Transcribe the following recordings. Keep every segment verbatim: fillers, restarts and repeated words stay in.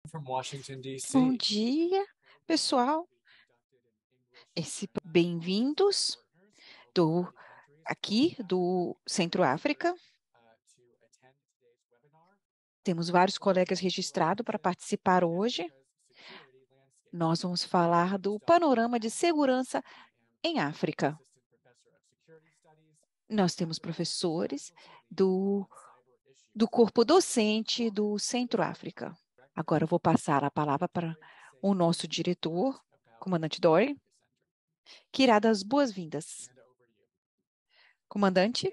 from Washington, Bom D C dia, pessoal. Esse bem-vindos do aqui do Centro-África. Temos vários colegas registrados para participar hoje. Nós vamos falar do panorama de segurança em África. Nós temos professores do, do corpo docente do Centro-África. Agora eu vou passar a palavra para o nosso diretor, comandante Dory, que irá dar as boas-vindas. Comandante?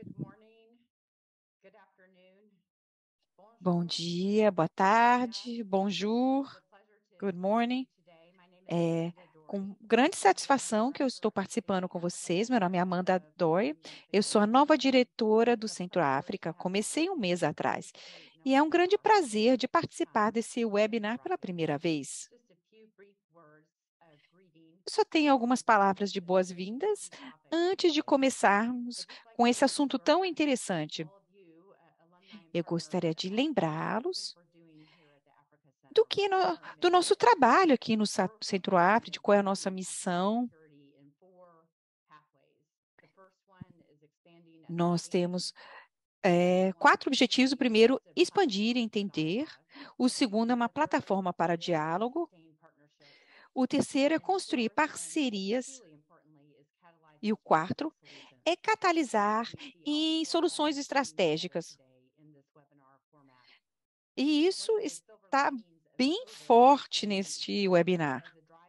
Bom dia, boa tarde, bonjour, good morning. É com grande satisfação que eu estou participando com vocês. Meu nome é Amanda Doy. Eu sou a nova diretora do Centro-África. Comecei um mês atrás. E é um grande prazer de participar desse webinar pela primeira vez. Eu só tenho algumas palavras de boas-vindas antes de começarmos com esse assunto tão interessante. Eu gostaria de lembrá-los do que no, do nosso trabalho aqui no Sa- Centro-África, qual é a nossa missão. Nós temos é, quatro objetivos. O primeiro, expandir e entender. O segundo é uma plataforma para diálogo. O terceiro é construir parcerias. E o quarto é catalisar em soluções estratégicas. E isso está bem forte neste webinar.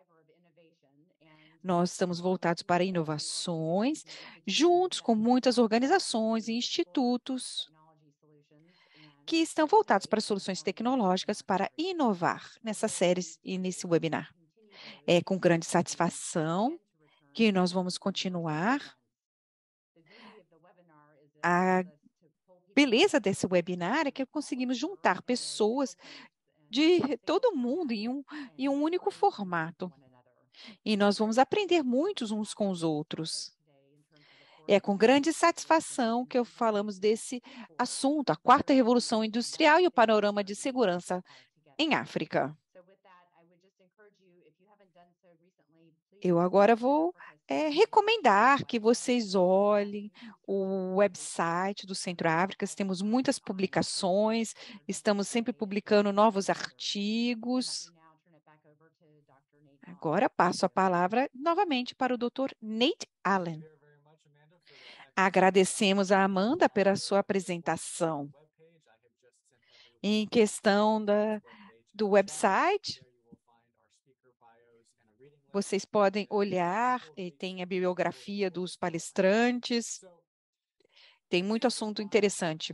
Nós estamos voltados para inovações, juntos com muitas organizações e institutos que estão voltados para soluções tecnológicas para inovar nessa série e nesse webinar. É com grande satisfação que nós vamos continuar. A beleza desse webinar é que conseguimos juntar pessoas de todo mundo em um, em um único formato. E nós vamos aprender muitos uns com os outros. É com grande satisfação que eu falamos desse assunto, a quarta revolução industrial e o panorama de segurança em África. Eu agora vou é, recomendar que vocês olhem o website do Centro África. Temos muitas publicações, estamos sempre publicando novos artigos. Agora passo a palavra novamente para o doutor Nate Allen. Agradecemos a Amanda pela sua apresentação. Em questão da, do website, vocês podem olhar, e tem a bibliografia dos palestrantes, tem muito assunto interessante.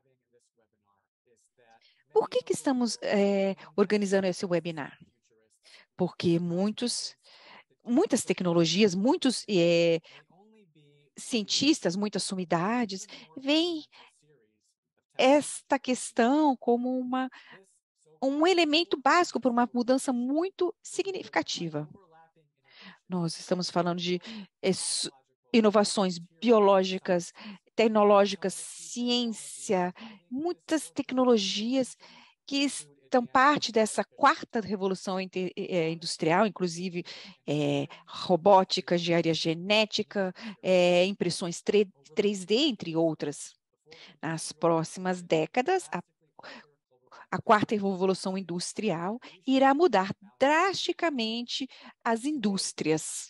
Por que, que estamos é, organizando esse webinar? Porque muitos, muitas tecnologias, muitos é, cientistas, muitas sumidades, veem esta questão como uma, um elemento básico para uma mudança muito significativa. Nós estamos falando de é, inovações biológicas, tecnológicas, ciência, muitas tecnologias que estão parte dessa quarta revolução industrial, inclusive é, robótica, engenharia genética, é, impressões três D, entre outras. Nas próximas décadas, a, a quarta revolução industrial irá mudar drasticamente as indústrias.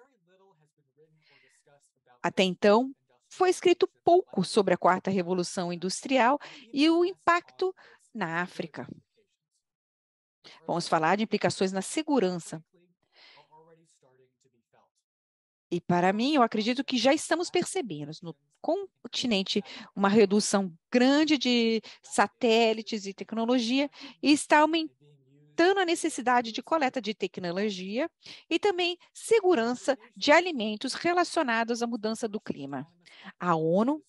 Até então, foi escrito pouco sobre a quarta revolução industrial e o impacto na África. Vamos falar de implicações na segurança. E para mim, eu acredito que já estamos percebendo no continente uma redução grande de satélites e tecnologia e está aumentando a necessidade de coleta de tecnologia e também segurança de alimentos relacionados à mudança do clima. A ONU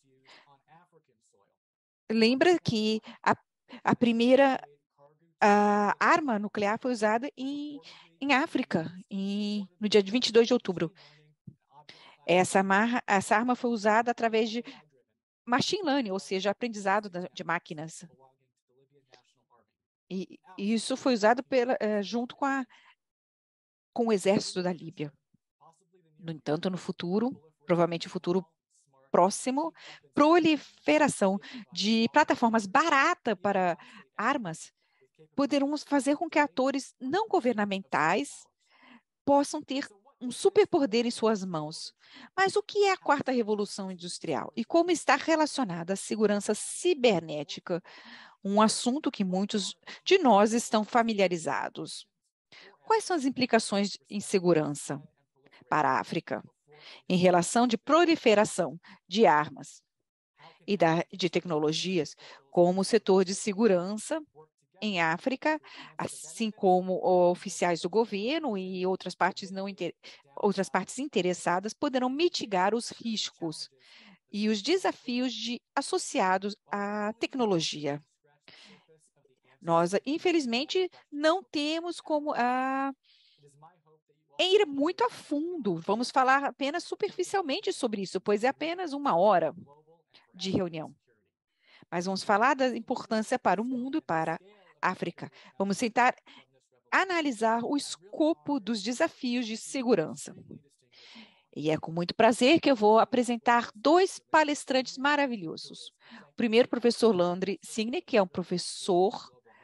lembra que a, a primeira a arma nuclear foi usada em, em África, em, no dia vinte e dois de outubro. Essa, marra, essa arma foi usada através de machine learning, ou seja, aprendizado de máquinas. E isso foi usado pela, uh, junto com, a, com o exército da Líbia. No entanto, no futuro, provavelmente no futuro próximo, proliferação de plataformas baratas para armas poderão fazer com que atores não governamentais possam ter um superpoder em suas mãos. Mas o que é a quarta revolução industrial e como está relacionada à segurança cibernética? Um assunto que muitos de nós estão familiarizados. Quais são as implicações em segurança para a África em relação de proliferação de armas e da, de tecnologias, como o setor de segurança em África, assim como oficiais do governo e outras partes não outras partes interessadas poderão mitigar os riscos e os desafios de, associados à tecnologia. Nós, infelizmente, não temos como a, ir muito a fundo. Vamos falar apenas superficialmente sobre isso, pois é apenas uma hora de reunião. Mas vamos falar da importância para o mundo e para a África. Vamos tentar analisar o escopo dos desafios de segurança. E é com muito prazer que eu vou apresentar dois palestrantes maravilhosos. O primeiro, o professor Landry Signe, que é um professor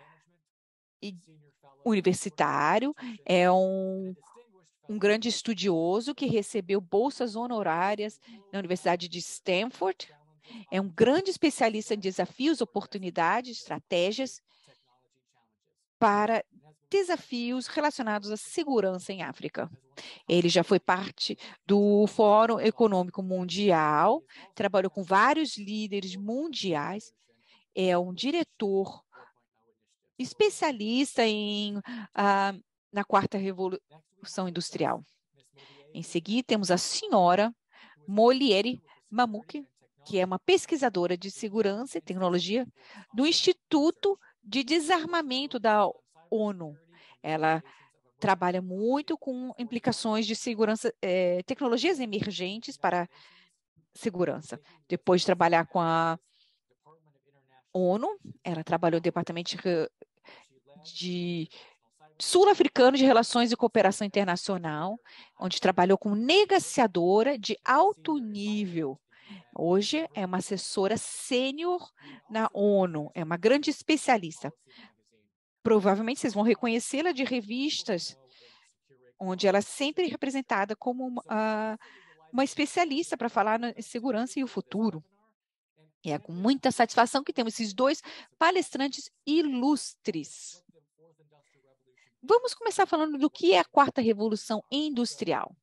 universitário, é um, um grande estudioso que recebeu bolsas honorárias na Universidade de Stanford. É um grande especialista em desafios, oportunidades, estratégias para desafios relacionados à segurança em África. Ele já foi parte do Fórum Econômico Mundial, trabalhou com vários líderes mundiais, é um diretor especialista em, ah, na quarta revolução industrial. Em seguida, temos a senhora Moliere Mamouki, que é uma pesquisadora de segurança e tecnologia do Instituto de Desarmamento da ONU. Ela trabalha muito com implicações de segurança, eh, tecnologias emergentes para segurança. Depois de trabalhar com a ONU, ela trabalhou no Departamento de, de Sul-Africano de Relações e Cooperação Internacional, onde trabalhou como negociadora de alto nível. Hoje é uma assessora sênior na ONU, é uma grande especialista. Provavelmente vocês vão reconhecê-la de revistas, onde ela é sempre representada como uma, uh, uma especialista para falar na segurança e o futuro. E é com muita satisfação que temos esses dois palestrantes ilustres. Vamos começar falando do que é a quarta revolução industrial.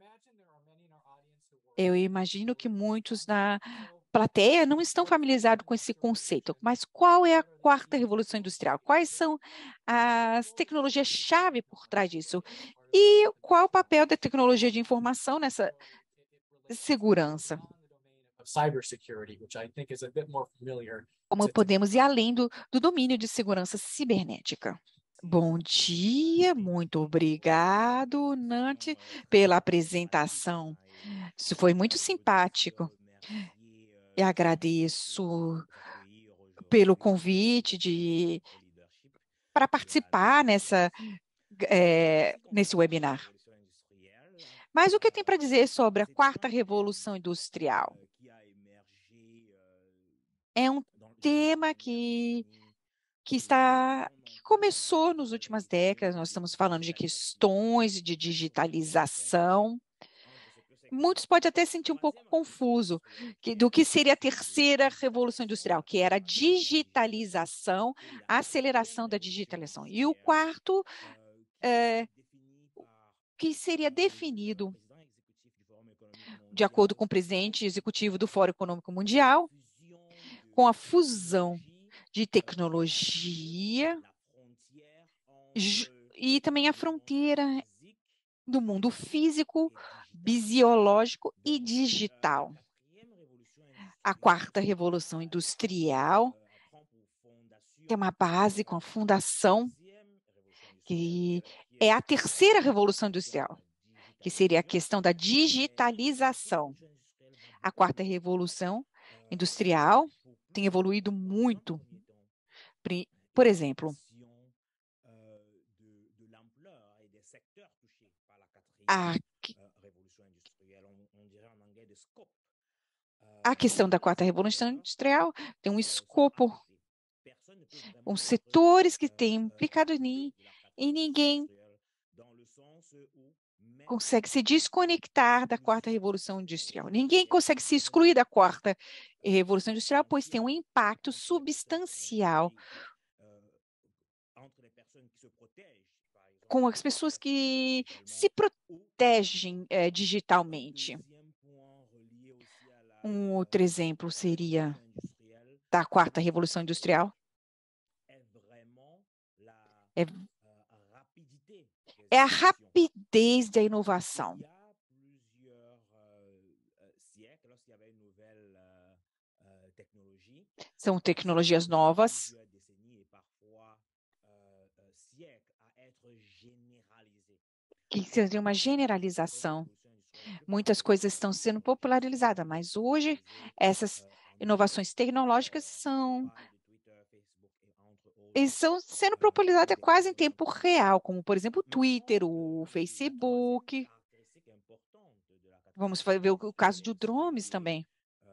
Eu imagino que muitos na plateia não estão familiarizados com esse conceito, mas qual é a quarta revolução industrial? Quais são as tecnologias-chave por trás disso? E qual o papel da tecnologia de informação nessa segurança? Como podemos ir além do, do domínio de segurança cibernética? Bom dia, muito obrigado, Nanti, pela apresentação. Isso foi muito simpático. E agradeço pelo convite de, para participar nessa, é, nesse webinar. Mas o que tem para dizer sobre a quarta revolução industrial? É um tema que, que está que começou nas últimas décadas. Nós estamos falando de questões de digitalização. Muitos podem até sentir um pouco confuso que, do que seria a terceira revolução industrial, que era a digitalização, a aceleração da digitalização. E o quarto, é, que seria definido, de acordo com o presidente executivo do Fórum Econômico Mundial, com a fusão de tecnologia e também a fronteira do mundo físico, biológico e digital. A quarta revolução industrial tem uma base com a fundação, que é a terceira revolução industrial, que seria a questão da digitalização. A quarta revolução industrial tem evoluído muito. Por exemplo, a, a questão da quarta revolução industrial tem um escopo, os setores que têm implicado nisso, e ninguém consegue se desconectar da quarta revolução industrial. Ninguém consegue se excluir da quarta revolução industrial, pois tem um impacto substancial com as pessoas que se protegem é, digitalmente. Um outro exemplo seria da quarta revolução industrial. É, é a rapidez da inovação. São tecnologias novas que seriam uma generalização. Muitas coisas estão sendo popularizadas, mas hoje essas inovações tecnológicas são, estão sendo popularizadas quase em tempo real, como, por exemplo, o Twitter, o Facebook. Vamos ver o caso de drones também.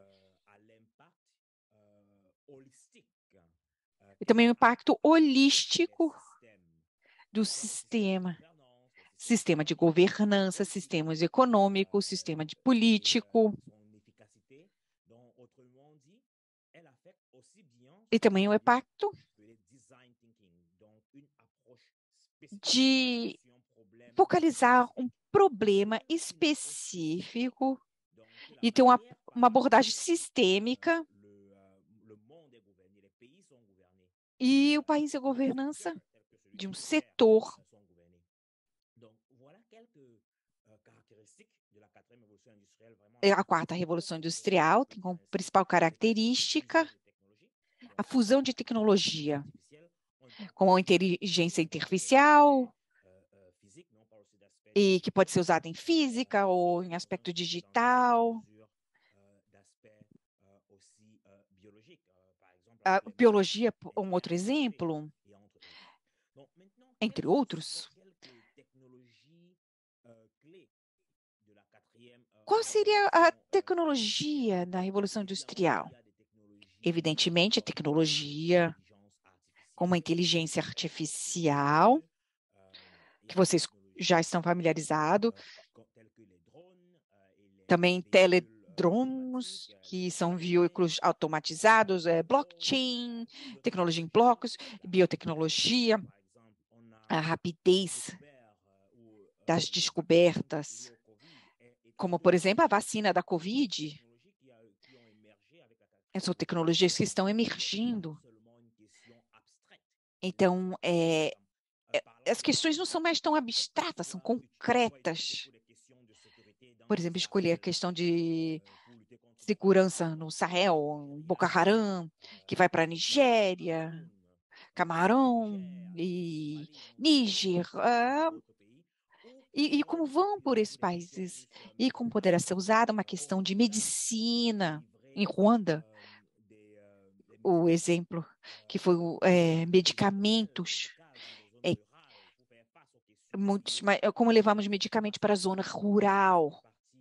E também o impacto holístico do sistema. Sistema de governança, sistemas econômicos, sistema de político. E também o impacto de focalizar um problema específico e ter uma, uma abordagem sistêmica. E o país é governança de um setor. A quarta revolução industrial tem como principal característica a fusão de tecnologia, como a inteligência artificial, e que pode ser usada em física ou em aspecto digital. A biologia, um outro exemplo, entre outros. Qual seria a tecnologia da Revolução Industrial? Evidentemente, a tecnologia como a inteligência artificial, que vocês já estão familiarizados, também teledrones, que são veículos automatizados, é, blockchain, tecnologia em blocos, biotecnologia, a rapidez das descobertas, como, por exemplo, a vacina da Covid. Essas tecnologias que estão emergindo. Então, é, é, as questões não são mais tão abstratas, são concretas. Por exemplo, escolher a questão de segurança no Sahel, Boko Haram, que vai para a Nigéria, Camarão e Níger, ah, e, e como vão por esses países, e como poderá ser usada uma questão de medicina em Ruanda, o exemplo que foi é, medicamentos, é, muitos, como levamos medicamentos para a zona rural.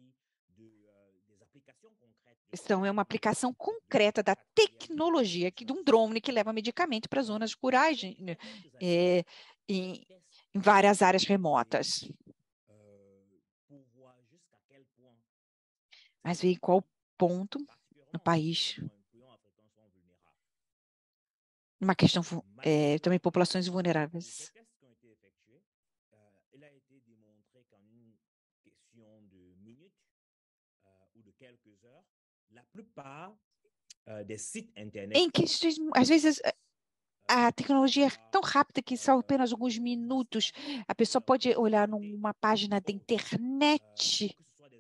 Então, é uma aplicação concreta da tecnologia, que, de um drone que leva medicamento para zonas rurais, é, em, em várias áreas remotas. Mas ver em qual ponto no país, uma questão, é, também populações vulneráveis. Em questões, às vezes, a tecnologia é tão rápida que são apenas alguns minutos. A pessoa pode olhar numa página da internet,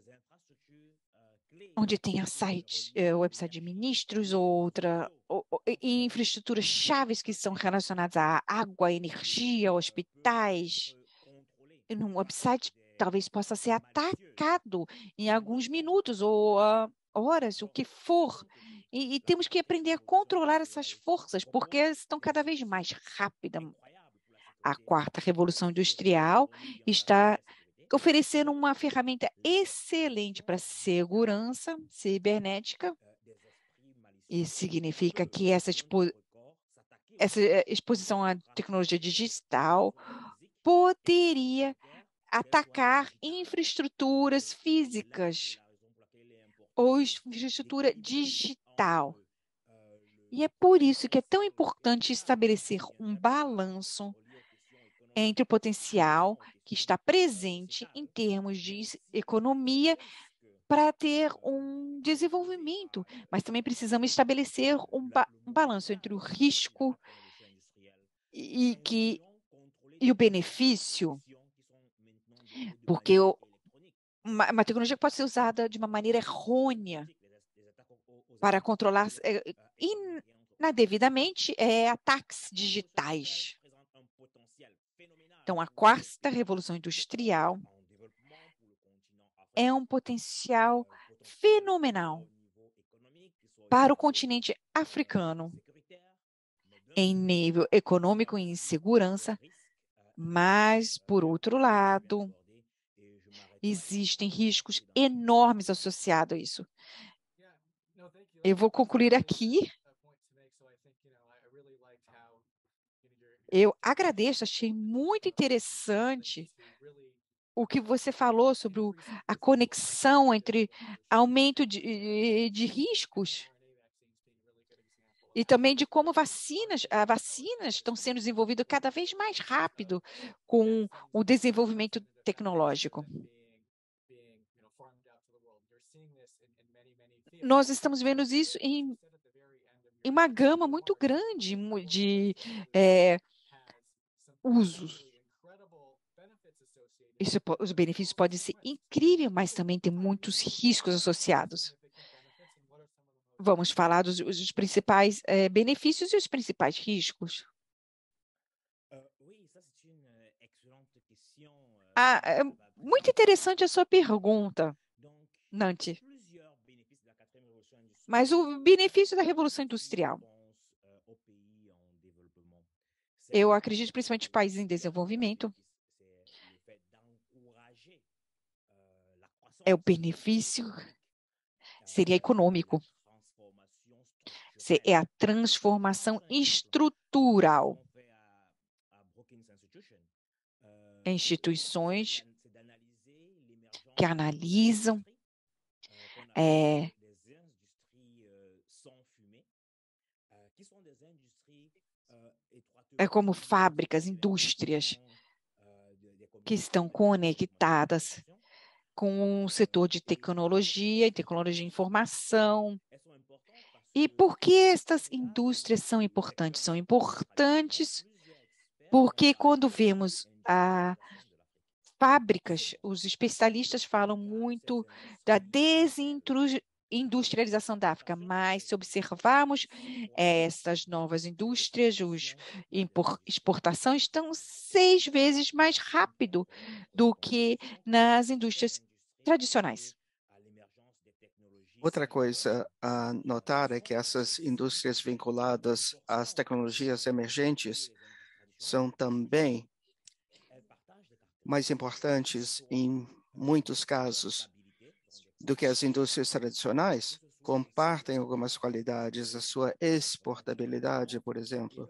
onde tem a site, é, website de ministros, outra, ou, ou, e infraestruturas chaves que são relacionadas à água, energia, hospitais. Num website talvez possa ser atacado em alguns minutos ou uh, horas, o que for. E, e temos que aprender a controlar essas forças, porque elas estão cada vez mais rápidas. A quarta revolução industrial está oferecendo uma ferramenta excelente para segurança cibernética. Isso significa que essa, expo essa exposição à tecnologia digital poderia atacar infraestruturas físicas ou infraestrutura digital. E é por isso que é tão importante estabelecer um balanço entre o potencial que está presente em termos de economia para ter um desenvolvimento, mas também precisamos estabelecer um, ba um balanço entre o risco e, e, que, e o benefício, porque o, uma, uma tecnologia pode ser usada de uma maneira errônea para controlar é, inadevidamente é, ataques digitais. Então, a quarta revolução industrial é um potencial fenomenal para o continente africano, em nível econômico e em segurança, mas, por outro lado, existem riscos enormes associados a isso. Eu vou concluir aqui. Eu agradeço, achei muito interessante o que você falou sobre o, a conexão entre aumento de, de riscos e também de como vacinas, a vacinas estão sendo desenvolvidas cada vez mais rápido com o desenvolvimento tecnológico. Nós estamos vendo isso em, em uma gama muito grande de é, usos. Isso, os benefícios podem ser incríveis, mas também tem muitos riscos associados. Vamos falar dos, dos principais é, benefícios e os principais riscos. Ah, é muito interessante a sua pergunta, Nanti. Mas o benefício da Revolução Industrial. Eu acredito principalmente em países em desenvolvimento. É o benefício, seria econômico. É a transformação estrutural. Instituições que analisam é, é como fábricas, indústrias que estão conectadas com o setor de tecnologia e tecnologia de informação. E por que estas indústrias são importantes? São importantes porque quando vemos a fábricas, os especialistas falam muito da desindustrialização da África, mas se observarmos essas novas indústrias, os exportações estão seis vezes mais rápido do que nas indústrias tradicionais. Outra coisa a notar é que essas indústrias vinculadas às tecnologias emergentes são também mais importantes em muitos casos do que as indústrias tradicionais, compartem algumas qualidades, a sua exportabilidade, por exemplo,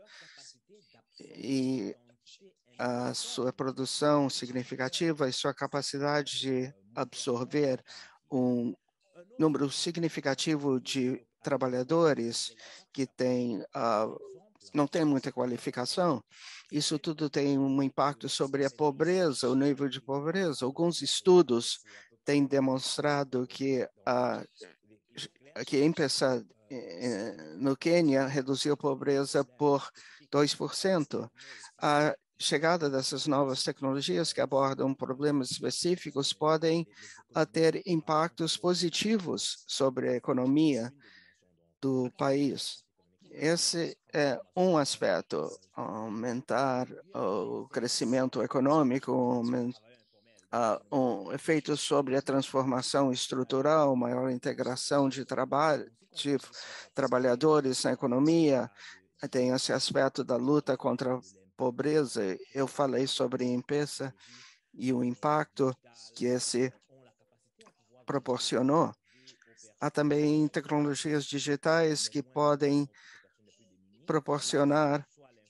e a sua produção significativa e sua capacidade de absorver um número significativo de trabalhadores que têm, uh, não têm muita qualificação. Isso tudo tem um impacto sobre a pobreza, o nível de pobreza. Alguns estudos têm demonstrado que a que M-Pesa no Quênia reduziu a pobreza por dois por cento. A chegada dessas novas tecnologias que abordam problemas específicos podem ter impactos positivos sobre a economia do país. Esse é um aspecto, aumentar o crescimento econômico, Uh, um efeito sobre a transformação estrutural, maior integração de trabalho, de trabalhadores na economia, tem esse aspecto da luta contra a pobreza. Eu falei sobre M-Pesa e o impacto que esse proporcionou. Há também tecnologias digitais que podem proporcionar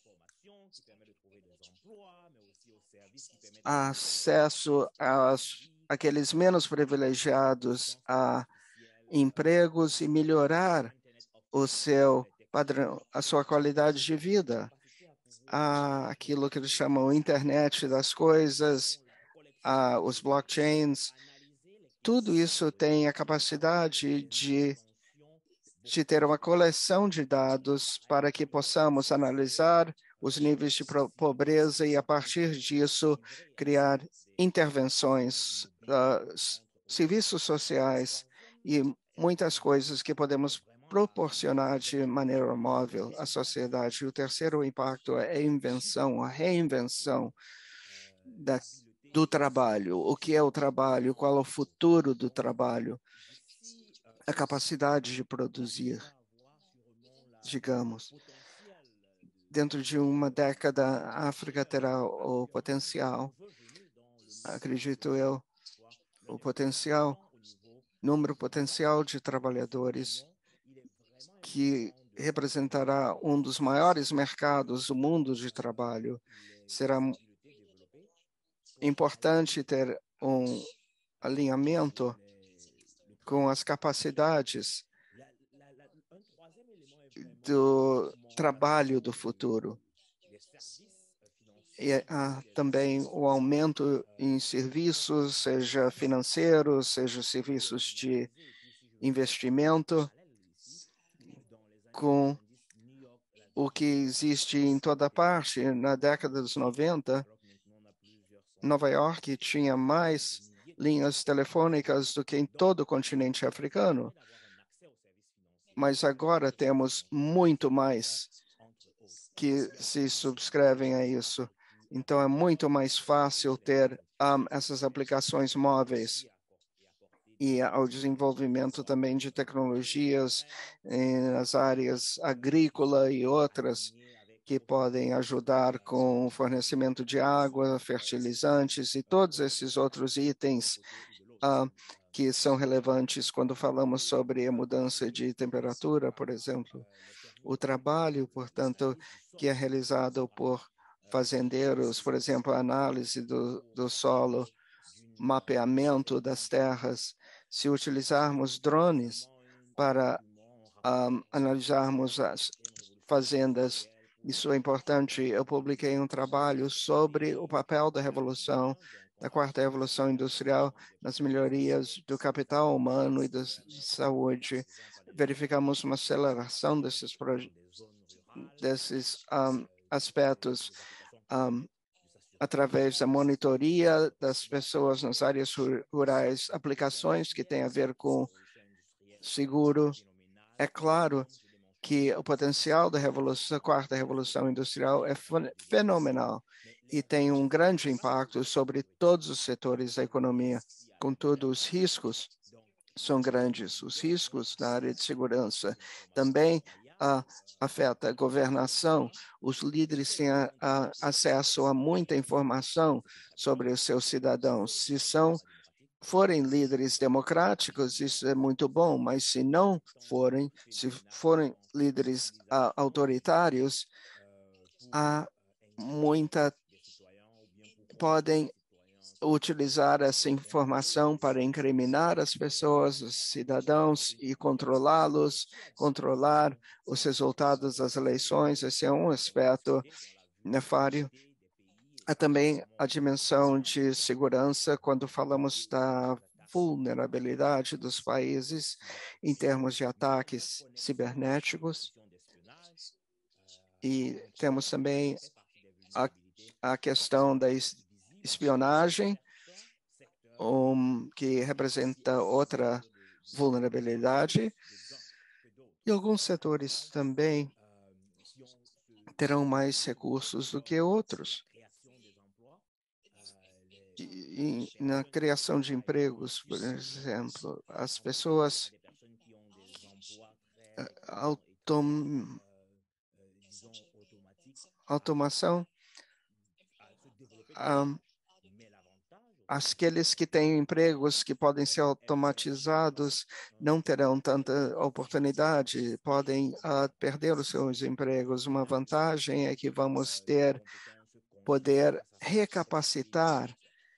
acesso aos aqueles menos privilegiados a empregos e melhorar o seu padrão, a sua qualidade de vida. Há aquilo que eles chamam internet das coisas, há os blockchains. Tudo isso tem a capacidade de, de ter uma coleção de dados para que possamos analisar os níveis de pobreza e, a partir disso, criar intervenções, uh, serviços sociais e muitas coisas que podemos proporcionar de maneira móvel à sociedade. O terceiro impacto é a invenção, a reinvenção da, do trabalho. O que é o trabalho? Qual é o futuro do trabalho? A capacidade de produzir, digamos. Dentro de uma década, a África terá o potencial, acredito eu, o potencial, número potencial de trabalhadores que representará um dos maiores mercados do mundo de trabalho. Será importante ter um alinhamento com as capacidades do trabalho do futuro. E há também o aumento em serviços, seja financeiros, seja serviços de investimento, com o que existe em toda parte. Na década dos noventa, Nova York tinha mais linhas telefônicas do que em todo o continente africano. Mas agora temos muito mais que se subscrevem a isso. Então, é muito mais fácil ter um, essas aplicações móveis e ao desenvolvimento também de tecnologias nas áreas agrícola e outras que podem ajudar com o fornecimento de água, fertilizantes e todos esses outros itens uh, que são relevantes quando falamos sobre a mudança de temperatura, por exemplo. O trabalho, portanto, que é realizado por fazendeiros, por exemplo, a análise do, do solo, mapeamento das terras, se utilizarmos drones para um, analisarmos as fazendas, isso é importante. Eu publiquei um trabalho sobre o papel da revolução, da quarta revolução industrial, nas melhorias do capital humano e da saúde. Verificamos uma aceleração desses, desses um, aspectos um, através da monitoria das pessoas nas áreas rurais, aplicações que têm a ver com seguro. É claro que o potencial da revolução, da quarta revolução industrial é fenomenal e tem um grande impacto sobre todos os setores da economia. Contudo, os riscos são grandes. Os riscos na área de segurança também uh, afeta a governação. Os líderes têm a, a, acesso a muita informação sobre os seus cidadãos. Se são forem líderes democráticos, isso é muito bom, mas se não forem, se forem líderes uh, autoritários, há muita podem utilizar essa informação para incriminar as pessoas, os cidadãos e controlá-los, controlar os resultados das eleições. Esse é um aspecto nefário. Há também a dimensão de segurança quando falamos da vulnerabilidade dos países em termos de ataques cibernéticos. E temos também a, a questão da espionagem, um, que representa outra vulnerabilidade. E alguns setores também terão mais recursos do que outros. E, e na criação de empregos, por exemplo, as pessoas autom, automação um, aqueles que têm empregos que podem ser automatizados não terão tanta oportunidade, podem uh, perder os seus empregos. Uma vantagem é que vamos ter poder recapacitar,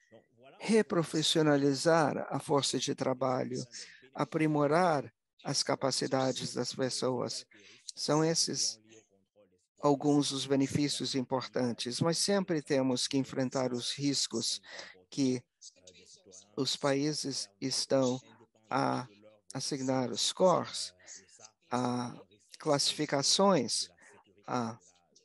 reprofissionalizar a força de trabalho, aprimorar as capacidades das pessoas. São esses alguns dos benefícios importantes, mas sempre temos que enfrentar os riscos que os países estão a assignar os scores, a classificações, a,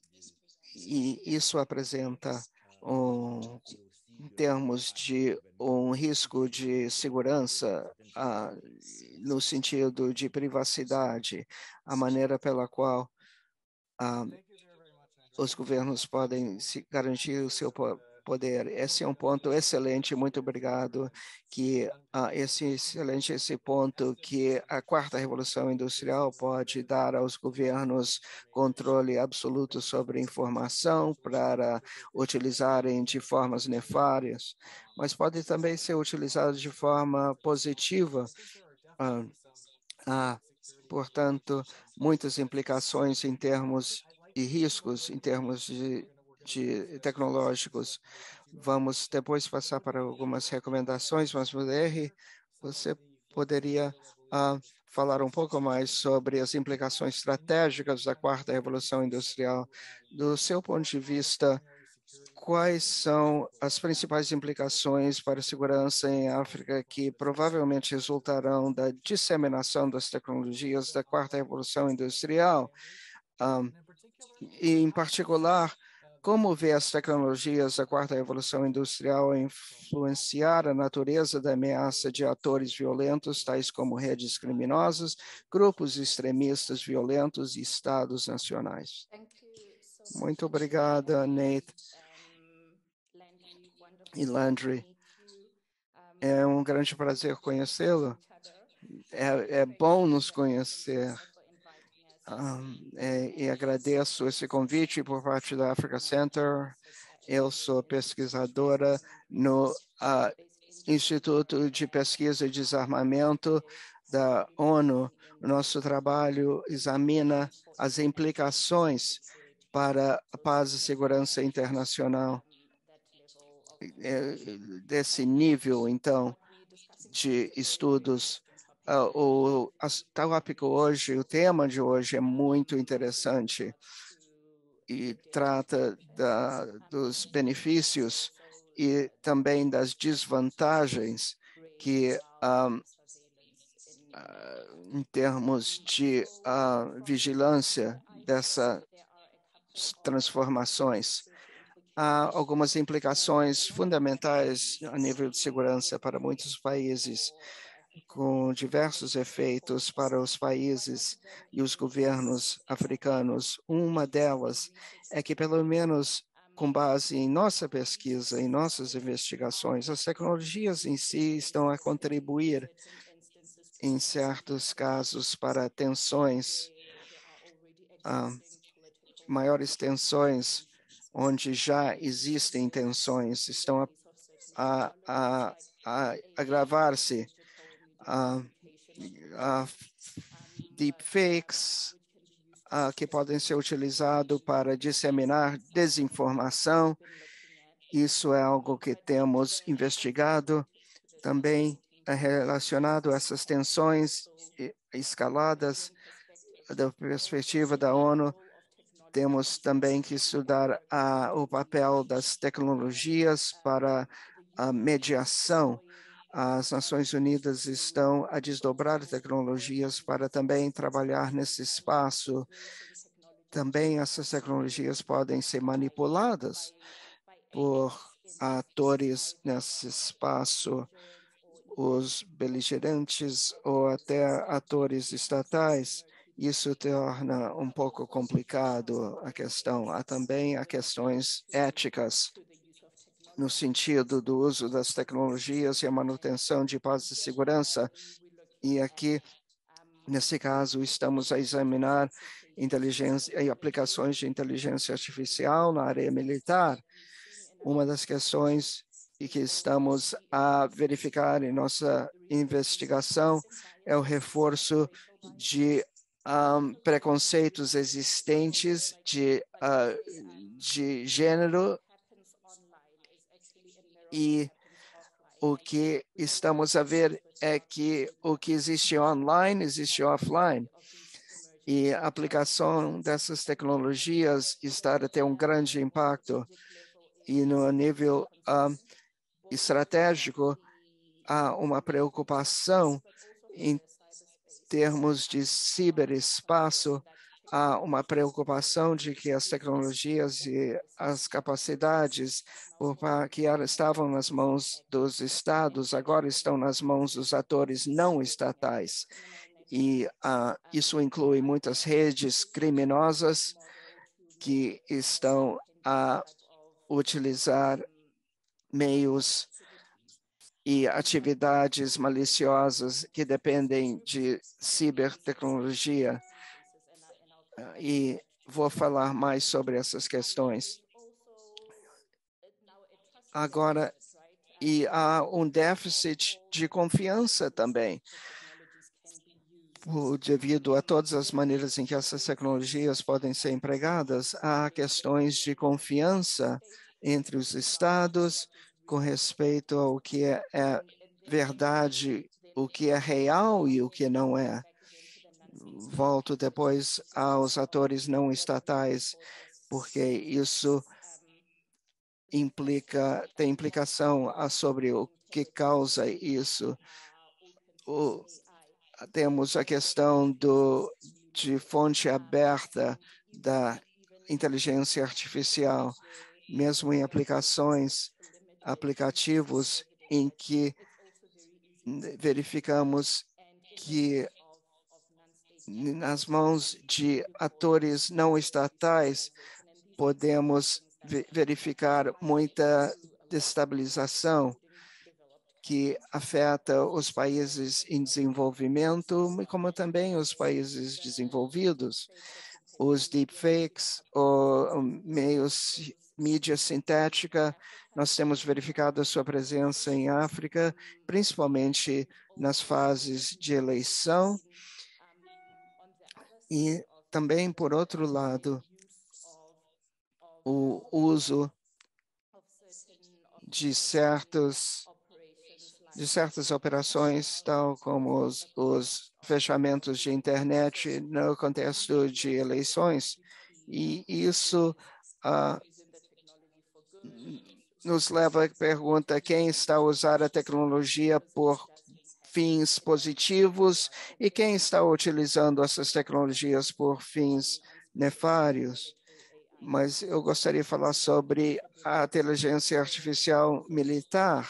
e isso apresenta um, em termos de um risco de segurança, a, no sentido de privacidade, a maneira pela qual a, os governos podem se garantir o seu poder. Esse é um ponto excelente, muito obrigado, que uh, esse excelente esse ponto que a quarta revolução industrial pode dar aos governos controle absoluto sobre informação para utilizarem de formas nefárias, mas pode também ser utilizado de forma positiva. Uh, uh, portanto, muitas implicações em termos e riscos em termos de, de tecnológicos. Vamos depois passar para algumas recomendações, mas, R, você poderia uh, falar um pouco mais sobre as implicações estratégicas da quarta revolução industrial. Do seu ponto de vista, quais são as principais implicações para a segurança em África que provavelmente resultarão da disseminação das tecnologias da quarta revolução industrial? Um, e, em particular, como vê as tecnologias da quarta revolução industrial influenciar a natureza da ameaça de atores violentos, tais como redes criminosas, grupos extremistas violentos e estados nacionais? Muito obrigada, Nate e Landry. É um grande prazer conhecê-lo. É, é bom nos conhecer. Um, é, e agradeço esse convite por parte da Africa Center. Eu sou pesquisadora no uh, Instituto de Pesquisa e Desarmamento da ONU. O nosso trabalho examina as implicações para a paz e segurança internacional. É, desse nível, então, de estudos. Uh, o tópico hoje, o tema de hoje é muito interessante e trata da, dos benefícios e também das desvantagens que, um, uh, em termos de uh, vigilância dessas transformações. Há algumas implicações fundamentais a nível de segurança para muitos países, com diversos efeitos para os países e os governos africanos. Uma delas é que, pelo menos com base em nossa pesquisa, em nossas investigações, as tecnologias em si estão a contribuir, em certos casos, para tensões, ah, maiores tensões, onde já existem tensões, estão a, a, a, a agravar-se. Uh, uh, deepfakes uh, que podem ser utilizados para disseminar desinformação. Isso é algo que temos investigado. Também é relacionado a essas tensões escaladas da perspectiva da ONU. Temos também que estudar uh, o papel das tecnologias para a mediação. As Nações Unidas estão a desdobrar tecnologias para também trabalhar nesse espaço. Também essas tecnologias podem ser manipuladas por atores nesse espaço, os beligerantes ou até atores estatais. Isso torna um pouco complicado a questão. Há também as questões éticas, no sentido do uso das tecnologias e a manutenção de paz e segurança. E aqui, nesse caso, estamos a examinar inteligência e aplicações de inteligência artificial na área militar. Uma das questões e que estamos a verificar em nossa investigação é o reforço de um, preconceitos existentes de, uh, de gênero, e o que estamos a ver é que o que existe online existe offline, e a aplicação dessas tecnologias está a ter um grande impacto, e no nível um, estratégico há uma preocupação em termos de ciberespaço, há uma preocupação de que as tecnologias e as capacidades que estavam nas mãos dos estados agora estão nas mãos dos atores não estatais. E uh, isso inclui muitas redes criminosas que estão a utilizar meios e atividades maliciosas que dependem de cibertecnologia. E vou falar mais sobre essas questões. Agora, e há um déficit de confiança também, devido a todas as maneiras em que essas tecnologias podem ser empregadas. Há questões de confiança entre os estados com respeito ao que é, é verdade, o que é real e o que não é. Volto depois aos atores não estatais, porque isso implica, tem implicação sobre o que causa isso. O, temos a questão do, de fonte aberta da inteligência artificial, mesmo em aplicações, aplicativos em que verificamos que nas mãos de atores não estatais podemos verificar muita destabilização que afeta os países em desenvolvimento, como também os países desenvolvidos. Os deepfakes, ou meios, mídia sintética, nós temos verificado a sua presença em África, principalmente nas fases de eleição. E também, por outro lado, o uso de certos de certas operações, tal como os, os fechamentos de internet no contexto de eleições, e isso uh, nos leva à pergunta: quem está a usar a tecnologia por fins positivos e quem está utilizando essas tecnologias por fins nefários? Mas eu gostaria de falar sobre a inteligência artificial militar.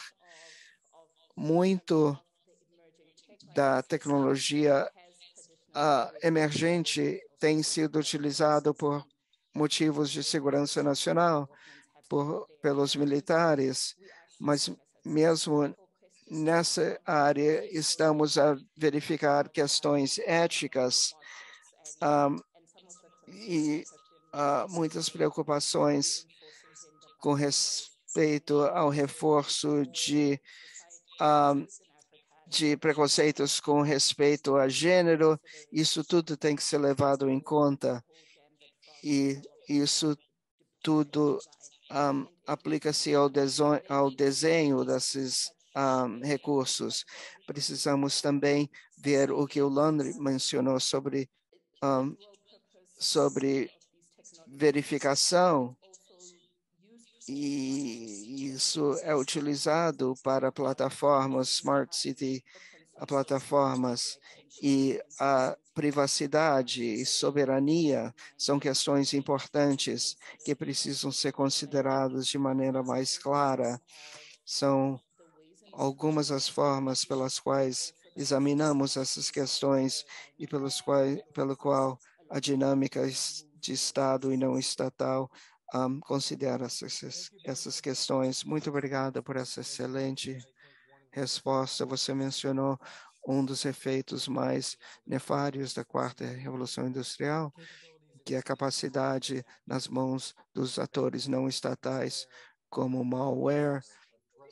Muito da tecnologia uh, emergente tem sido utilizado por motivos de segurança nacional, por, pelos militares, mas mesmo nessa área estamos a verificar questões éticas um, e uh, muitas preocupações com respeito ao reforço de um, de preconceitos com respeito a gênero. Isso tudo tem que ser levado em conta, e isso tudo um, aplica-se ao, ao desenho desses um, recursos. Precisamos também ver o que o Landry mencionou sobre, um, sobre verificação, e isso é utilizado para plataformas Smart City, a plataformas, e a privacidade e soberania são questões importantes que precisam ser consideradas de maneira mais clara. São algumas das formas pelas quais examinamos essas questões e pelos quais, pelo qual a dinâmica de Estado e não estatal Um, considera essas, essas questões. Muito obrigada por essa excelente resposta. Você mencionou um dos efeitos mais nefários da quarta revolução industrial, que é a capacidade nas mãos dos atores não estatais, como malware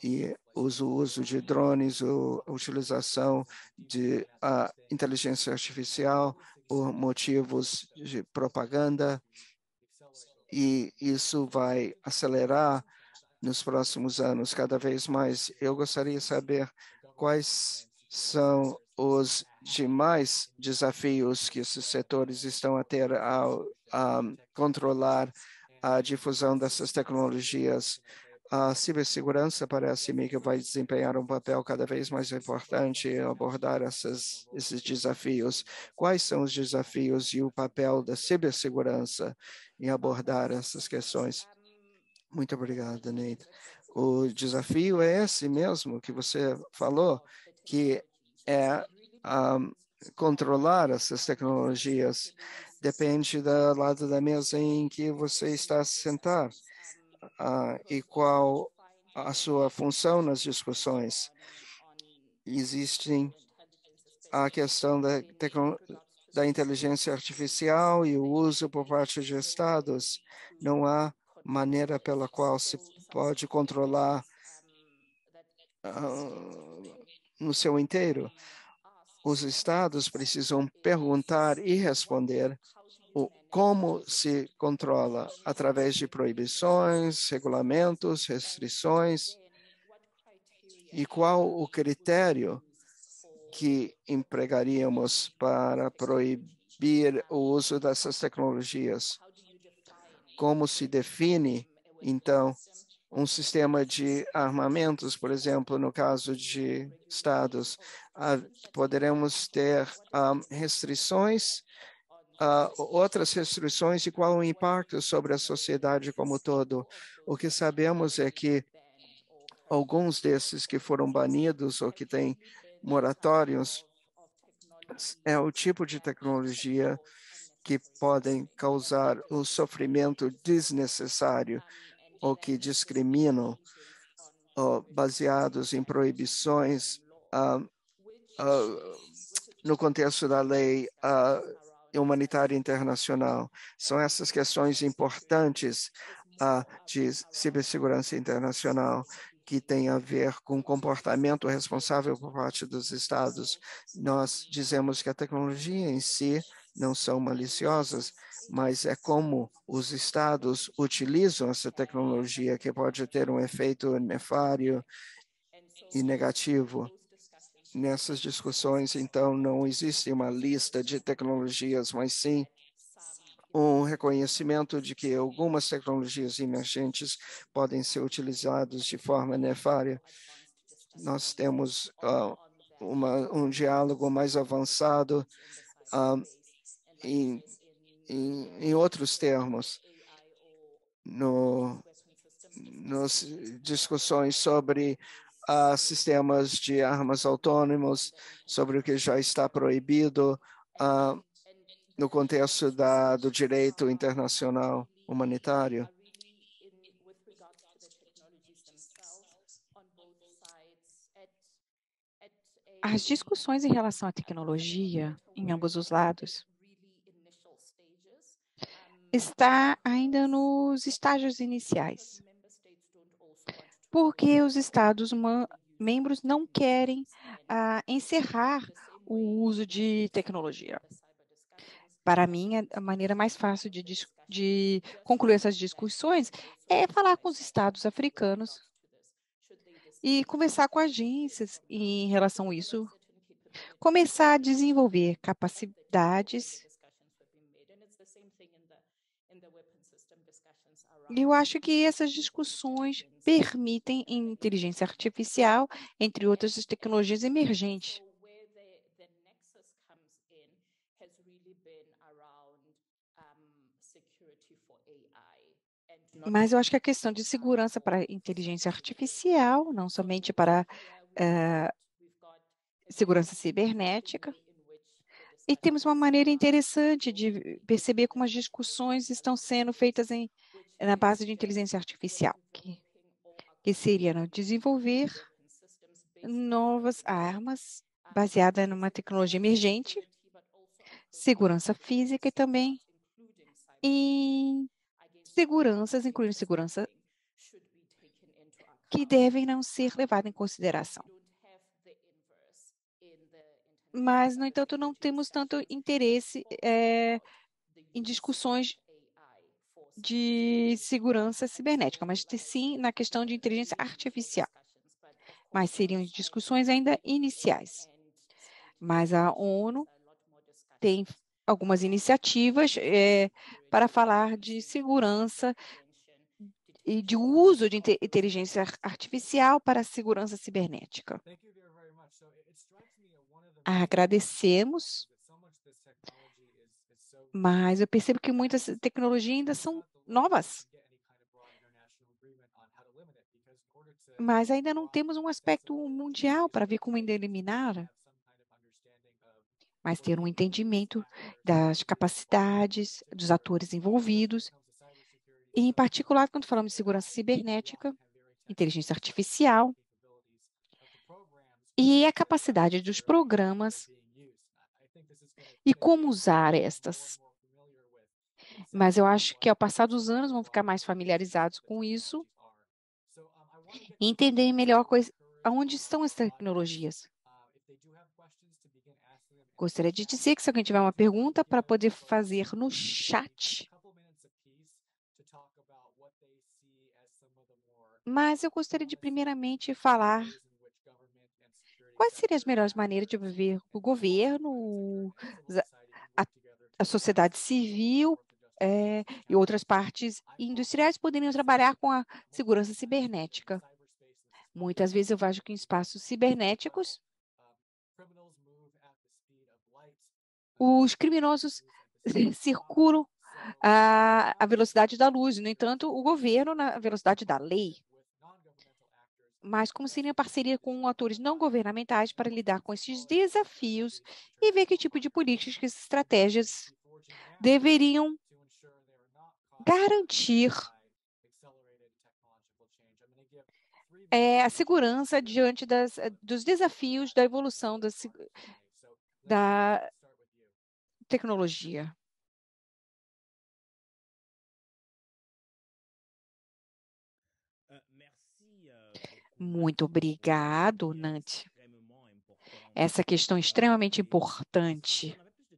e uso, uso de drones, ou a utilização de a inteligência artificial por motivos de propaganda, e isso vai acelerar nos próximos anos cada vez mais. Eu gostaria de saber quais são os demais desafios que esses setores estão a ter ao a controlar a difusão dessas tecnologias. A cibersegurança parece-me que vai desempenhar um papel cada vez mais importante em abordar essas, esses desafios. Quais são os desafios e o papel da cibersegurança em abordar essas questões? Muito obrigado, Neide. O desafio é esse mesmo que você falou, que é um, controlar essas tecnologias. Depende do lado da mesa em que você está sentado uh, e qual a sua função nas discussões. Existem a questão da, da inteligência artificial e o uso por parte de estados. Não há maneira pela qual se pode controlar uh, no seu inteiro. Os estados precisam perguntar e responder o, como se controla através de proibições, regulamentos, restrições, e qual o critério que empregaríamos para proibir o uso dessas tecnologias. Como se define, então, um sistema de armamentos, por exemplo, no caso de estados, uh, poderemos ter um, restrições, uh, outras restrições, e qual o impacto sobre a sociedade como um todo. O que sabemos é que alguns desses que foram banidos ou que têm moratórios é o tipo de tecnologia que podem causar um sofrimento desnecessário ou que discriminam, uh, baseados em proibições uh, uh, no contexto da lei uh, humanitária internacional. São essas questões importantes uh, de cibersegurança internacional que têm a ver com comportamento responsável por parte dos estados. Nós dizemos que a tecnologia em si não são maliciosas, mas é como os estados utilizam essa tecnologia que pode ter um efeito nefário e negativo. Nessas discussões, então, não existe uma lista de tecnologias, mas sim um reconhecimento de que algumas tecnologias emergentes podem ser utilizadas de forma nefária. Nós temos uh, uma, um diálogo mais avançado uh, em, em, em outros termos, no, nas discussões sobre uh, sistemas de armas autônomos, sobre o que já está proibido uh, no contexto da, do direito internacional humanitário. As discussões em relação à tecnologia, em ambos os lados, está ainda nos estágios iniciais, porque os Estados membros não querem ah, encerrar o uso de tecnologia. Para mim, a maneira mais fácil de, de concluir essas discussões é falar com os estados africanos e conversar com agências em relação a isso, começar a desenvolver capacidades. E eu acho que essas discussões permitem inteligência artificial, entre outras tecnologias emergentes. Mas eu acho que a questão de segurança para a inteligência artificial, não somente para uh, segurança cibernética, e temos uma maneira interessante de perceber como as discussões estão sendo feitas em, na base de inteligência artificial, que, que seria no desenvolver novas armas baseadas numa tecnologia emergente, segurança física e também em seguranças, incluindo segurança que devem não ser levadas em consideração. Mas, no entanto, não temos tanto interesse é, em discussões de segurança cibernética, mas sim na questão de inteligência artificial. Mas seriam discussões ainda iniciais. Mas a ONU tem algumas iniciativas é, para falar de segurança e de uso de inteligência artificial para a segurança cibernética. Agradecemos, mas eu percebo que muitas tecnologias ainda são novas. Mas ainda não temos um aspecto mundial para ver como ainda eliminar. Mas ter um entendimento das capacidades dos atores envolvidos, e em particular, quando falamos de segurança cibernética, inteligência artificial, e a capacidade dos programas e como usar estas. Mas eu acho que ao passar dos anos vão ficar mais familiarizados com isso e entender melhor coisa, aonde estão as tecnologias. Gostaria de dizer que se alguém tiver uma pergunta para poder fazer no chat. Mas eu gostaria de primeiramente falar quais seriam as melhores maneiras de viver o governo, a, a sociedade civil é, e outras partes industriais poderiam trabalhar com a segurança cibernética. Muitas vezes eu vejo que em espaços cibernéticos, os criminosos circulam a, a velocidade da luz, no entanto, o governo na velocidade da lei. Mas como seria parceria com atores não governamentais para lidar com esses desafios e ver que tipo de políticas e estratégias deveriam garantir é, a segurança diante das, dos desafios da evolução da, da tecnologia. Muito obrigado, Nancy. Essa questão é extremamente importante.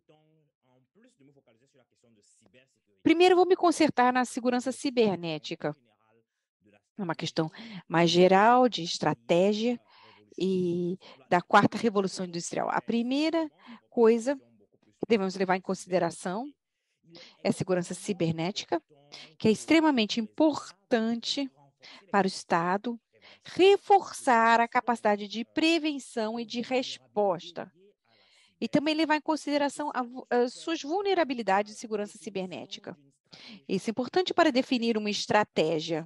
Primeiro, vou me consertar na segurança cibernética. É uma questão mais geral de estratégia e da quarta revolução industrial. A primeira coisa que devemos levar em consideração é a segurança cibernética, que é extremamente importante para o Estado reforçar a capacidade de prevenção e de resposta. E também levar em consideração as suas vulnerabilidades de segurança cibernética. Isso é importante para definir uma estratégia.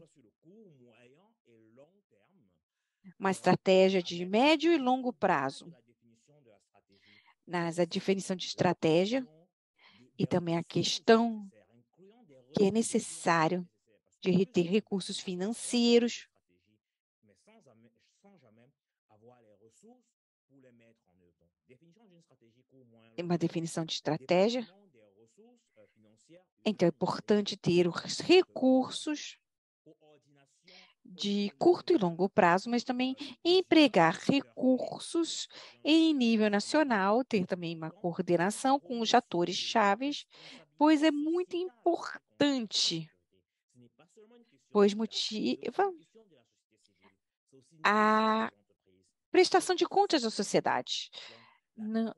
Uma estratégia de médio e longo prazo. Nas a definição de estratégia e também a questão que é necessário de ter recursos financeiros, uma definição de estratégia. Então, é importante ter os recursos de curto e longo prazo, mas também empregar recursos em nível nacional, ter também uma coordenação com os atores chaves, pois é muito importante, pois motiva a prestação de contas da sociedade. Não,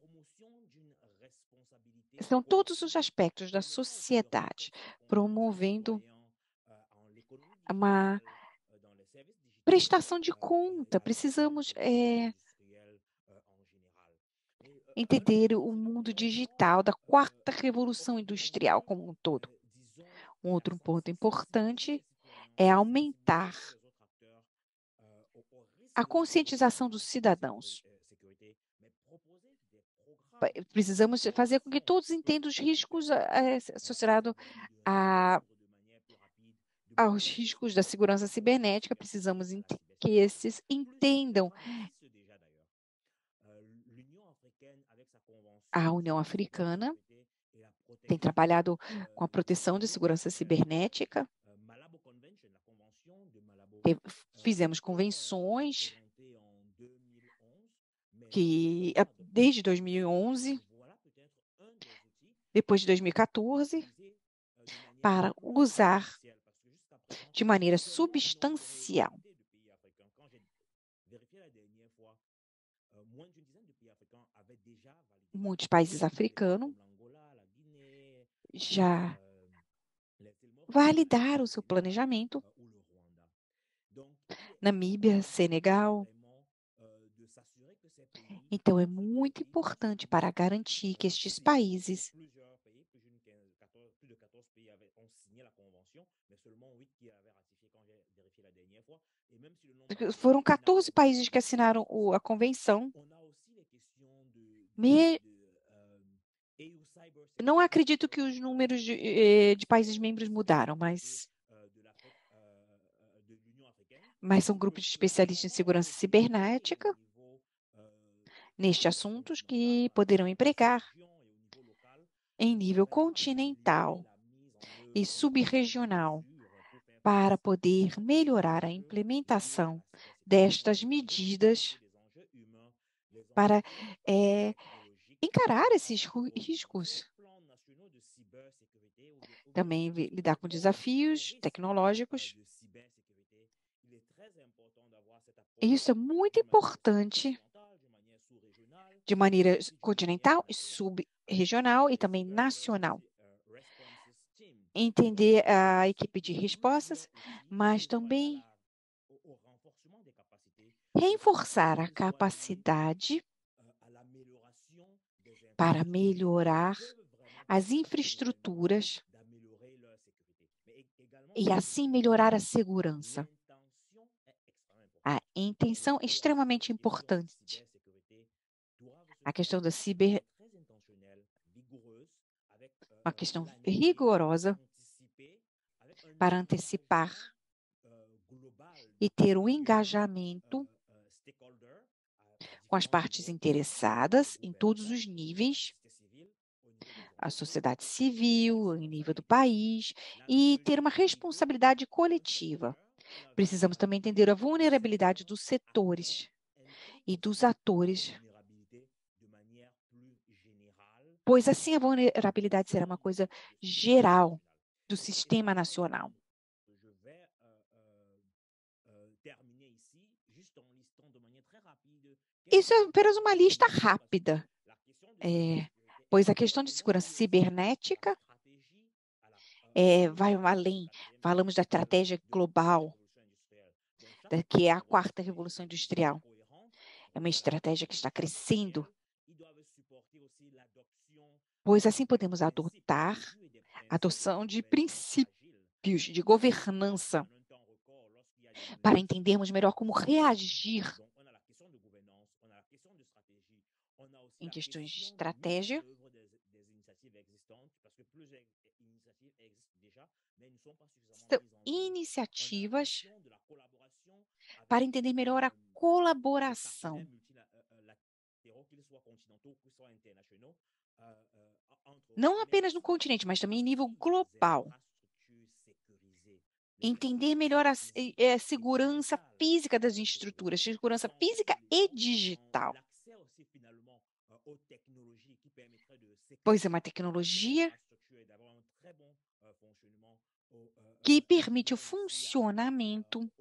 são todos os aspectos da sociedade, promovendo uma prestação de conta. Precisamos é, entender o mundo digital da quarta revolução industrial como um todo. Um outro ponto importante é aumentar a conscientização dos cidadãos. Precisamos fazer com que todos entendam os riscos associados a, aos riscos da segurança cibernética. Precisamos que esses entendam. A União Africana tem trabalhado com a proteção de segurança cibernética Fizemos convenções que, desde dois mil e onze, depois de dois mil e quatorze, para usar de maneira substancial. Muitos países africanos já validaram o seu planejamento. Namíbia, Senegal. Então, é muito importante para garantir que estes países foram quatorze países que assinaram a convenção. Me... Não acredito que os números de, de países membros mudaram, mas... mas são grupos de especialistas em segurança cibernética nestes assuntos que poderão empregar em nível continental e subregional para poder melhorar a implementação destas medidas para é, encarar esses riscos. Também lidar com desafios tecnológicos. E isso é muito importante de maneira continental, subregional e também nacional. Entender a equipe de respostas, mas também reforçar a capacidade para melhorar as infraestruturas e assim melhorar a segurança. A intenção é extremamente importante. A questão da ciber, uma questão rigorosa para antecipar e ter um engajamento com as partes interessadas em todos os níveis, a sociedade civil, em nível do país, e ter uma responsabilidade coletiva. Precisamos também entender a vulnerabilidade dos setores e dos atores, pois assim a vulnerabilidade será uma coisa geral do sistema nacional. Isso é apenas uma lista rápida, é, pois a questão de segurança cibernética é, vai além. Falamos da estratégia global, que é a quarta revolução industrial. É uma estratégia que está crescendo, pois assim podemos adotar a adoção de princípios de governança para entendermos melhor como reagir em questões de estratégia. São iniciativas para entender melhor a colaboração não apenas no continente, mas também em nível global. Entender melhor a, a segurança física das estruturas, segurança física e digital. Pois é uma tecnologia que permite o funcionamento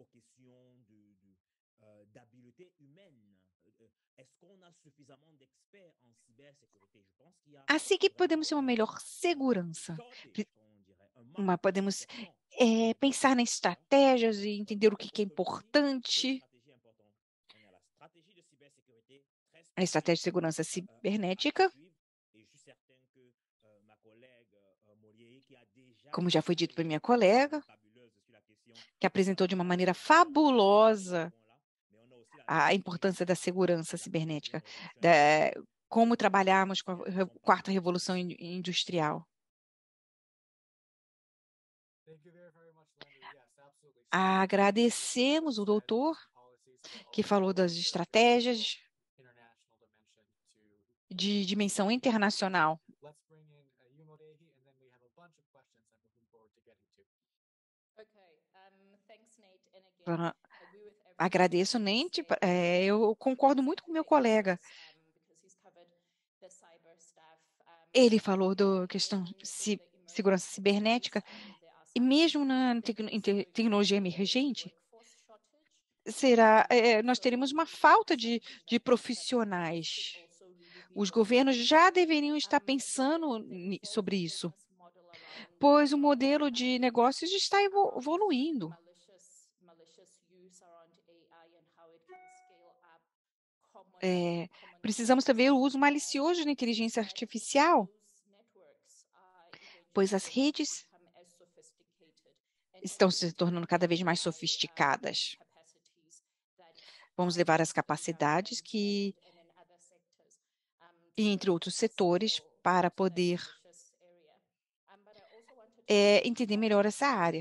assim que podemos ter uma melhor segurança. Uma, podemos é, pensar nas estratégias e entender o que, que é importante. A estratégia de segurança cibernética, como já foi dito por minha colega, que apresentou de uma maneira fabulosa a importância da segurança cibernética, da, como trabalharmos com a quarta revolução industrial. Agradecemos o doutor que falou das estratégias de dimensão internacional. Pra- Agradeço, Nente. É, eu concordo muito com meu colega. Ele falou da questão de segurança cibernética, e mesmo na tecno- em te- tecnologia emergente, será, é, nós teremos uma falta de, de profissionais. Os governos já deveriam estar pensando ni- sobre isso, pois o modelo de negócios está evo- evoluindo. É, precisamos também do uso malicioso da inteligência artificial, pois as redes estão se tornando cada vez mais sofisticadas. Vamos levar as capacidades que, entre outros setores, para poder é, entender melhor essa área.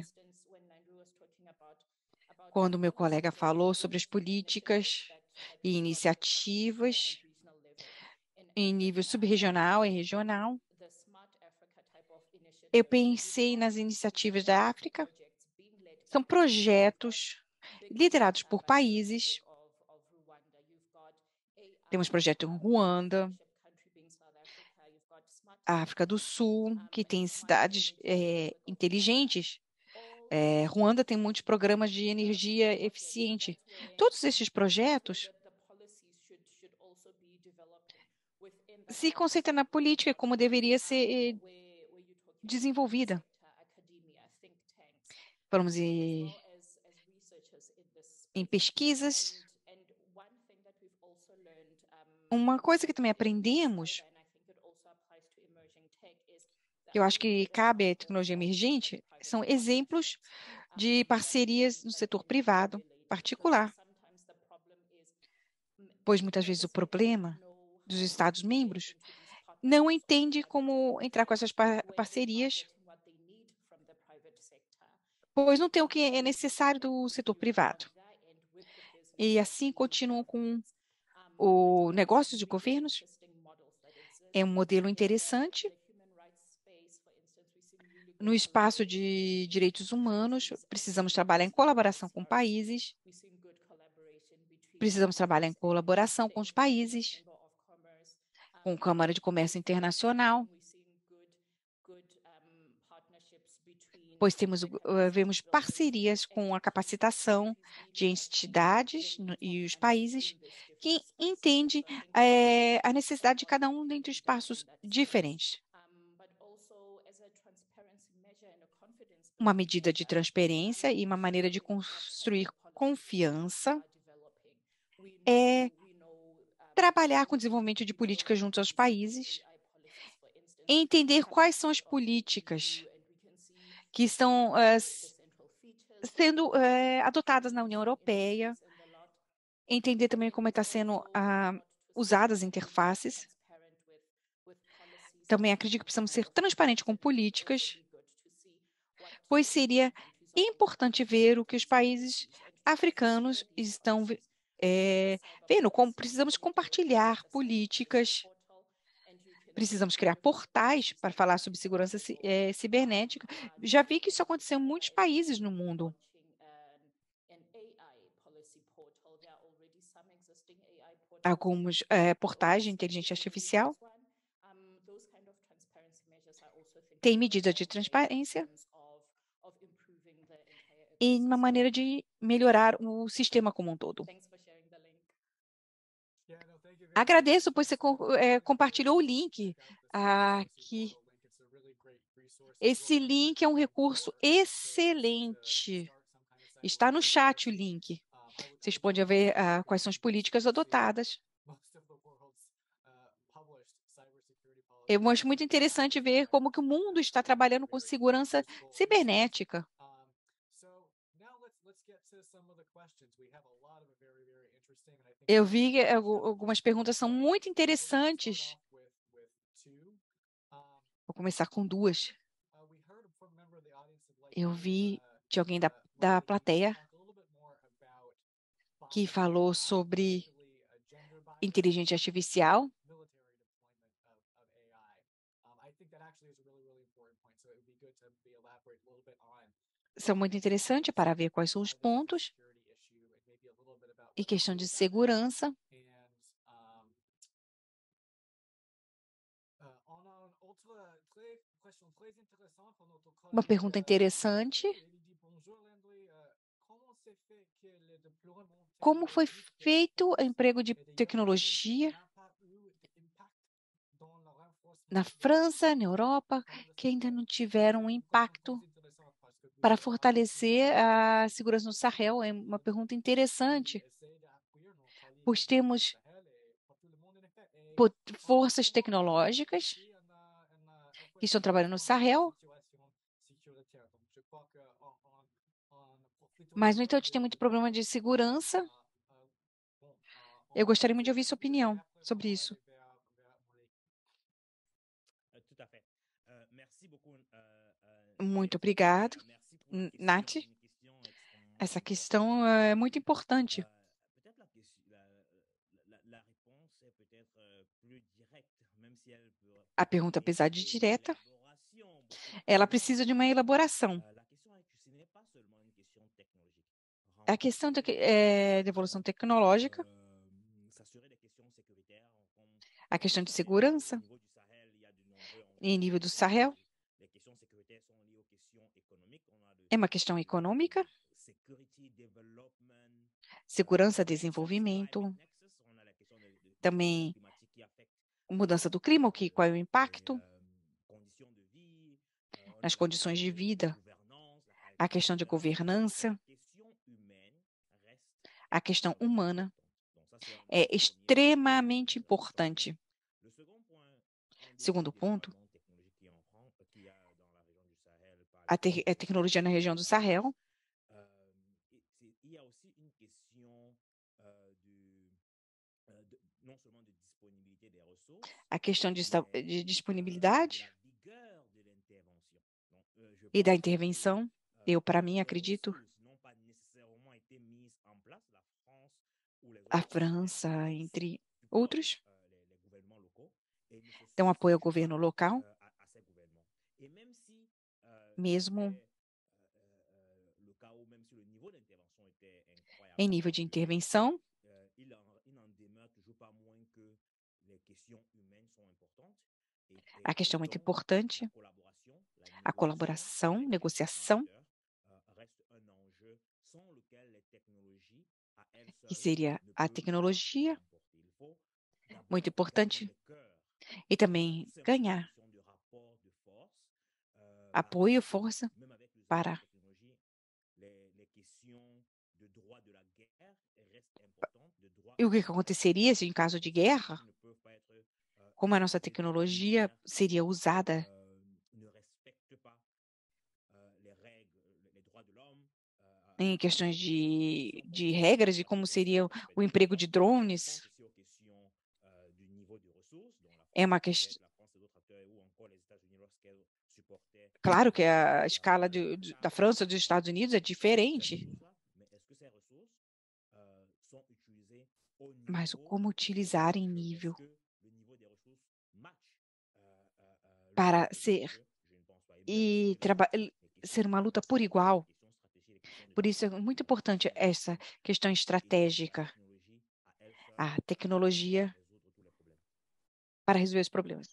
Quando meu colega falou sobre as políticas e iniciativas em nível subregional e regional, eu pensei nas iniciativas da África. São projetos liderados por países. Temos projeto em Ruanda, a África do Sul, que tem cidades é, inteligentes. É, Ruanda tem muitos programas de energia eficiente. Todos esses projetos se concentram na política como deveria ser eh, desenvolvida. Vamos em, em pesquisas. Uma coisa que também aprendemos, que eu acho que cabe à tecnologia emergente, são exemplos de parcerias no setor privado particular, pois muitas vezes o problema dos Estados-membros não entende como entrar com essas par parcerias, pois não tem o que é necessário do setor privado. E assim continuam com o negócio de governos. É um modelo interessante. No espaço de direitos humanos, precisamos trabalhar em colaboração com países, precisamos trabalhar em colaboração com os países, com a Câmara de Comércio Internacional, pois temos, uh, vemos parcerias com a capacitação de entidades no, e os países que entendem eh, a necessidade de cada um dentre espaços diferentes. Uma medida de transparência e uma maneira de construir confiança é trabalhar com o desenvolvimento de políticas junto aos países, entender quais são as políticas que estão uh, sendo uh, adotadas na União Europeia, entender também como está sendo uh, usadas as interfaces. Também acredito que precisamos ser transparentes com políticas, pois seria importante ver o que os países africanos estão é, vendo, como precisamos compartilhar políticas, precisamos criar portais para falar sobre segurança é, cibernética. Já vi que isso aconteceu em muitos países no mundo. Alguns é, portais de inteligência artificial têm medidas de transparência e uma maneira de melhorar o sistema como um todo. Agradeço, pois você co é, compartilhou o link aqui. Esse link é um recurso excelente. Está no chat o link. Vocês podem ver uh, quais são as políticas adotadas. Eu acho muito interessante ver como que o mundo está trabalhando com segurança cibernética. Eu vi algumas perguntas são muito interessantes. Vou começar com duas. Eu vi de alguém da, da plateia que falou sobre inteligência artificial. São muito interessantes para ver quais são os pontos. e questão de segurança. Uma pergunta interessante. Como foi feito o emprego de tecnologia na França, na Europa, que ainda não tiveram um impacto para fortalecer a segurança no Sahel? É uma pergunta interessante, pois temos forças tecnológicas que estão trabalhando no Sahel, mas, no entanto, tem muito problema de segurança. Eu gostaria muito de ouvir sua opinião sobre isso. Muito obrigado, Nath. Essa questão é muito importante. A pergunta, apesar de direta, ela precisa de uma elaboração. A questão de, é, de evolução tecnológica, a questão de segurança, em nível do Sahel, é uma questão econômica, segurança, desenvolvimento, também mudança do clima, o que, qual é o impacto nas condições de vida, a questão de governança, a questão humana é extremamente importante. Segundo ponto, a, te a tecnologia na região do Sahel. A questão de, de disponibilidade e da intervenção. Eu, para mim, acredito a França, entre outros, dão apoio ao governo local, mesmo em nível de intervenção. A questão muito importante, a colaboração, negociação, que seria a tecnologia, muito importante, e também ganhar apoio, força para e o que aconteceria se, em caso de guerra, como a nossa tecnologia seria usada em questões de, de regras de como seria o, o emprego de drones. É uma questão. Claro que a escala de, de, da França e dos Estados Unidos é diferente. Mas como utilizar em nível para ser e ser uma luta por igual. Por isso é muito importante essa questão estratégica, a tecnologia para resolver os problemas.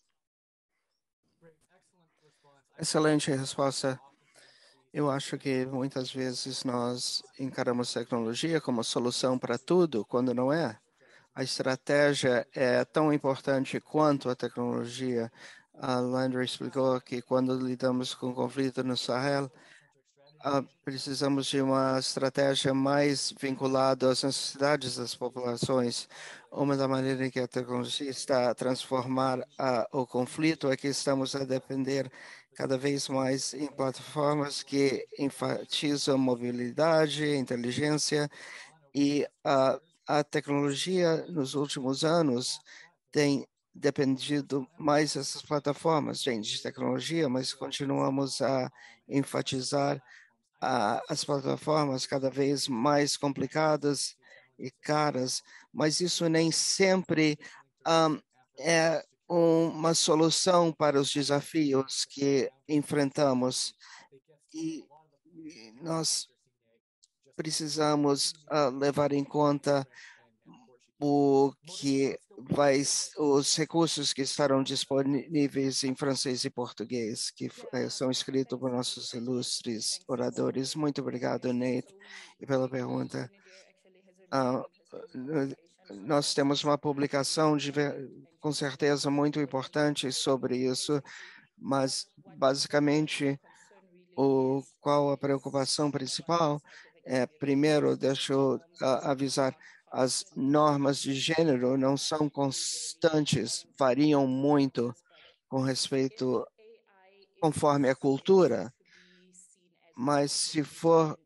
Excelente resposta. Eu acho que muitas vezes nós encaramos tecnologia como solução para tudo, quando não é. A estratégia é tão importante quanto a tecnologia. A Landry explicou que quando lidamos com conflito no Sahel, Uh, precisamos de uma estratégia mais vinculada às necessidades das populações. Uma da maneira em que a tecnologia está a transformar uh, o conflito é que estamos a depender cada vez mais em plataformas que enfatizam mobilidade, inteligência e uh, a tecnologia nos últimos anos tem dependido mais dessas plataformas, gente, de tecnologia, mas continuamos a enfatizar as plataformas cada vez mais complicadas e caras, mas isso nem sempre um, é uma solução para os desafios que enfrentamos. E, e nós precisamos uh, levar em conta o que vai, os recursos que estarão disponíveis em francês e português, que uh, são escritos por nossos ilustres oradores. Muito obrigado, Nate, e pela pergunta. Uh, nós temos uma publicação de, com certeza muito importante sobre isso, mas basicamente o qual a preocupação principal é, primeiro, deixa eu uh, avisar, as normas de gênero não são constantes, variam muito com respeito, conforme a cultura, mas se for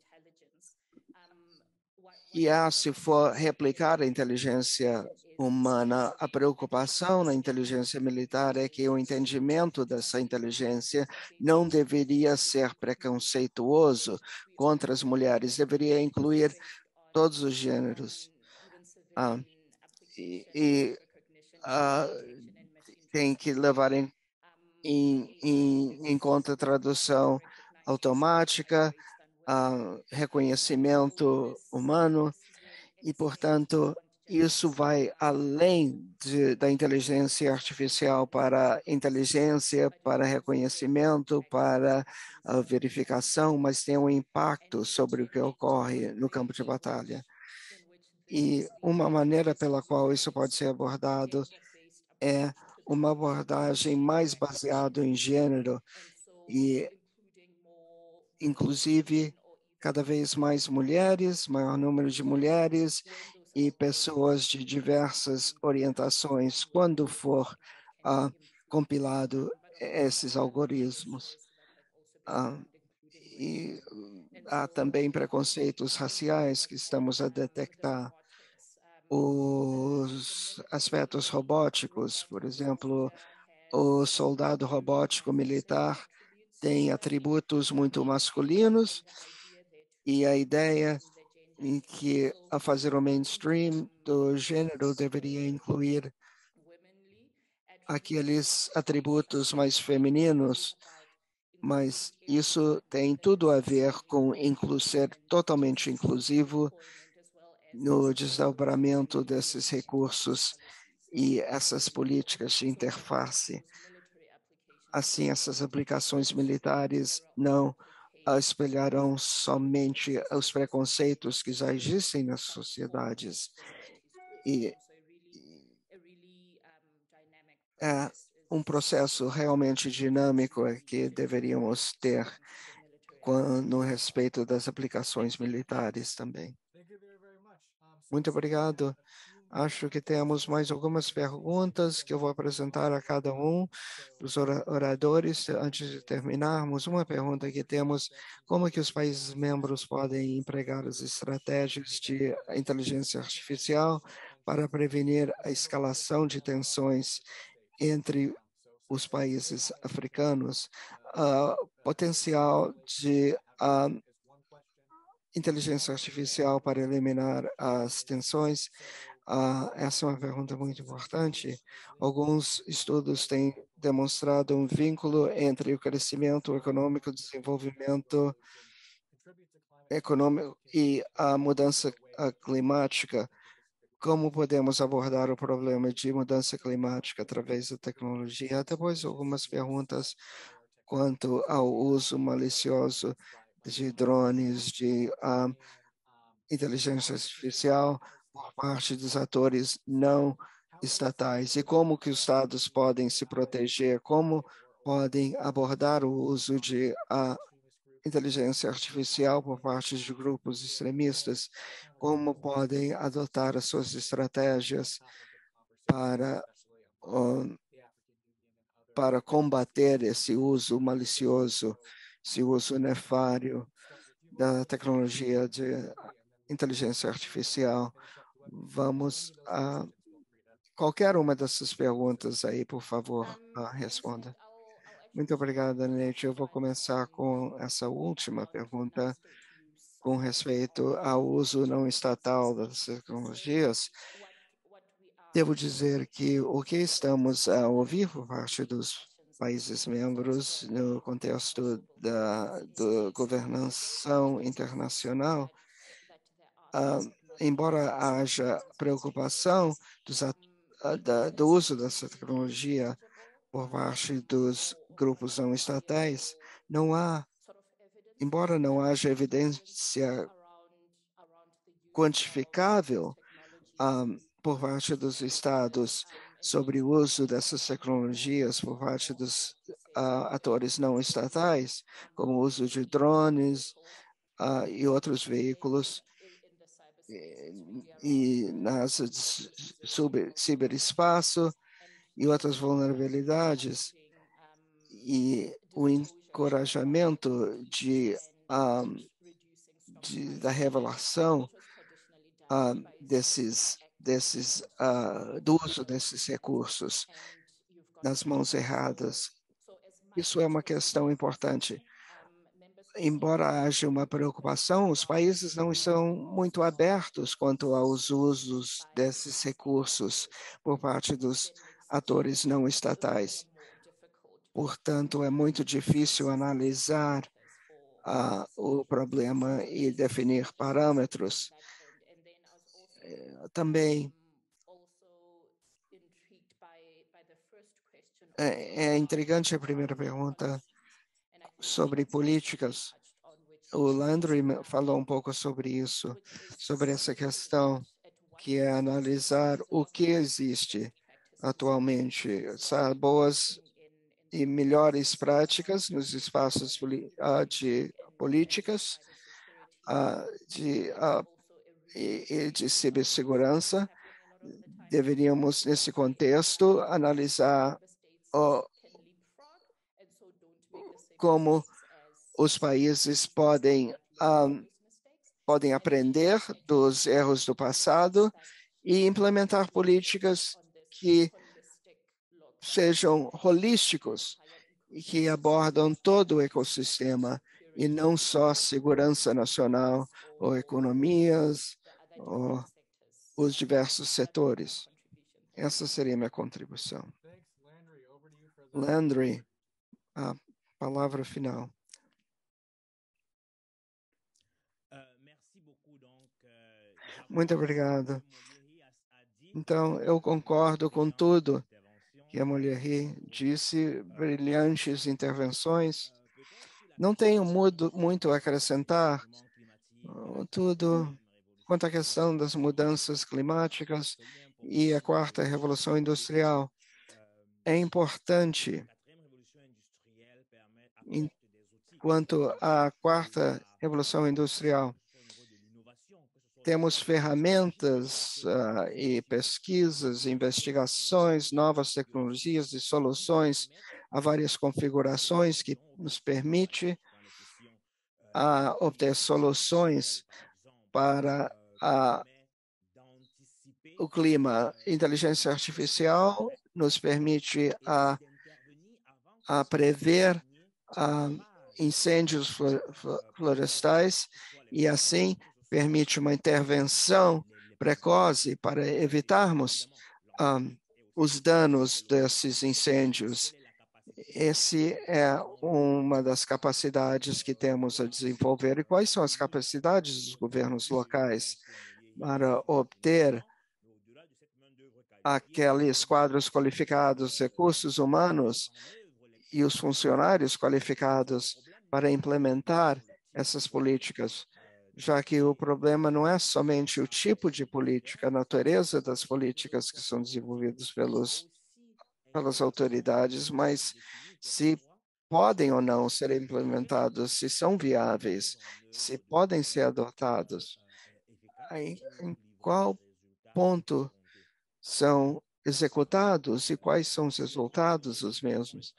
I A, se for replicar a inteligência humana, a preocupação na inteligência militar é que o entendimento dessa inteligência não deveria ser preconceituoso contra as mulheres, deveria incluir todos os gêneros. Ah, e e ah, tem que levar em, em, em, em conta a tradução automática, ah, reconhecimento humano, e, portanto, isso vai além de, da inteligência artificial para inteligência, para reconhecimento, para a verificação, mas tem um impacto sobre o que ocorre no campo de batalha. E uma maneira pela qual isso pode ser abordado é uma abordagem mais baseada em gênero e, inclusive, cada vez mais mulheres, maior número de mulheres e pessoas de diversas orientações, quando for ah, compilado esses algoritmos. Ah, e há também preconceitos raciais que estamos a detectar. Os aspectos robóticos, por exemplo, o soldado robótico militar tem atributos muito masculinos, e a ideia em que a fazer o mainstream do gênero deveria incluir aqueles atributos mais femininos, mas isso tem tudo a ver com inclu ser totalmente inclusivo no desdobramento desses recursos e essas políticas de interface. Assim, essas aplicações militares não espelharão somente os preconceitos que já existem nas sociedades. E é um processo realmente dinâmico que deveríamos ter no respeito das aplicações militares também. Muito obrigado. Acho que temos mais algumas perguntas que eu vou apresentar a cada um dos oradores antes de terminarmos. Uma pergunta que temos: como que os países membros podem empregar as estratégias de inteligência artificial para prevenir a escalação de tensões entre os países africanos? Uh, potencial de uh, inteligência artificial para eliminar as tensões. Uh, essa é uma pergunta muito importante. Alguns estudos têm demonstrado um vínculo entre o crescimento econômico, o desenvolvimento econômico e a mudança climática. Como podemos abordar o problema de mudança climática através da tecnologia? Depois, algumas perguntas quanto ao uso malicioso de drones, de uh, inteligência artificial por parte dos atores não estatais, e como que os estados podem se proteger, como podem abordar o uso de a inteligência artificial por parte de grupos extremistas, como podem adotar as suas estratégias para um, para combater esse uso malicioso, esse uso nefário da tecnologia de inteligência artificial. Vamos a qualquer uma dessas perguntas aí, por favor, uh, responda. Muito obrigada, Nete. Eu vou começar com essa última pergunta com respeito ao uso não estatal das tecnologias. Devo dizer que o que estamos a ouvir por parte dos países membros no contexto da, da governação internacional uh, embora haja preocupação dos, uh, da, do uso dessa tecnologia por parte dos grupos não estatais, não há, embora não haja evidência quantificável um, por parte dos estados sobre o uso dessas tecnologias por parte dos uh, atores não estatais, como o uso de drones uh, e outros veículos, e, e nas sub, ciberespaço e outras vulnerabilidades, e o encorajamento de, um, de da revelação uh, desses desses uh, do uso desses recursos nas mãos erradas. Isso é uma questão importante. Embora haja uma preocupação, os países não estão muito abertos quanto aos usos desses recursos por parte dos atores não estatais. Portanto, é muito difícil analisar uh, o problema e definir parâmetros. Também é, é intrigante a primeira pergunta sobre políticas. O Landry falou um pouco sobre isso, sobre essa questão, que é analisar o que existe atualmente, sabe, boas e melhores práticas nos espaços de políticas, de, de, de cibersegurança. Deveríamos, nesse contexto, analisar oh, como os países podem, um, podem aprender dos erros do passado e implementar políticas que sejam holísticos e que abordam todo o ecossistema e não só segurança nacional ou economias ou os diversos setores. Essa seria a minha contribuição. Landry, a palavra final. Muito obrigado. Então, eu concordo com tudo que a Mulherry disse, brilhantes intervenções. Não tenho muito, muito a acrescentar, tudo quanto à questão das mudanças climáticas e a quarta revolução industrial. É importante, enquanto à quarta revolução industrial, temos ferramentas uh, e pesquisas, investigações, novas tecnologias e soluções a várias configurações que nos permite uh, obter soluções para uh, o clima. Inteligência artificial nos permite a, a prever uh, incêndios florestais e, assim, permite uma intervenção precoce para evitarmos um, os danos desses incêndios. Essa é uma das capacidades que temos a desenvolver. E quais são as capacidades dos governos locais para obter aqueles quadros qualificados, recursos humanos e os funcionários qualificados para implementar essas políticas? Já que o problema não é somente o tipo de política, a natureza das políticas que são desenvolvidas pelos, pelas autoridades, mas se podem ou não ser implementados, se são viáveis, se podem ser adotados. Aí, em qual ponto são executados e quais são os resultados dos mesmos?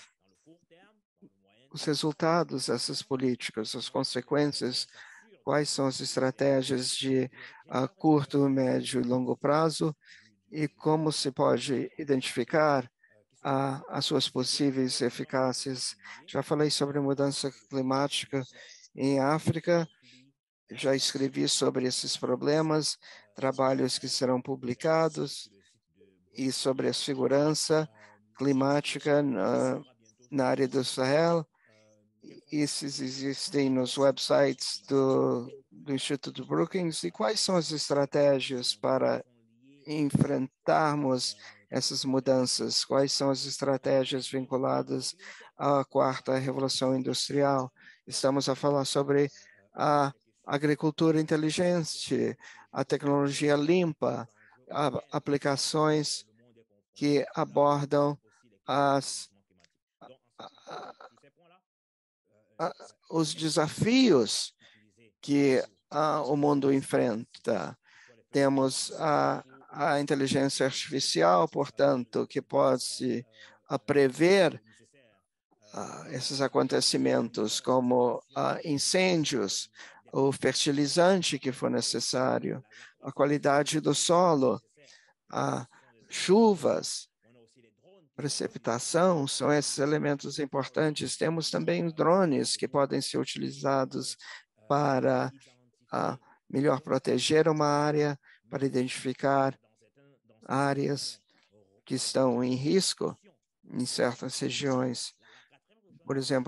Os resultados dessas políticas, as consequências, quais são as estratégias de uh, curto, médio e longo prazo e como se pode identificar uh, as suas possíveis eficácias. Já falei sobre mudança climática em África, já escrevi sobre esses problemas, trabalhos que serão publicados e sobre a segurança climática na, na área do Sahel. Esses existem nos websites do, do Instituto Brookings, e quais são as estratégias para enfrentarmos essas mudanças? Quais são as estratégias vinculadas à quarta revolução industrial? Estamos a falar sobre a agricultura inteligente, a tecnologia limpa, a, aplicações que abordam as, a, a, os desafios que a, o mundo enfrenta. Temos a, a inteligência artificial, portanto, que pode a prever uh, esses acontecimentos, como uh, incêndios, o fertilizante que for necessário, a qualidade do solo, uh, chuvas, precipitação, são esses elementos importantes. Temos também drones que podem ser utilizados para uh, melhor proteger uma área, para identificar áreas que estão em risco em certas regiões. Por exemplo,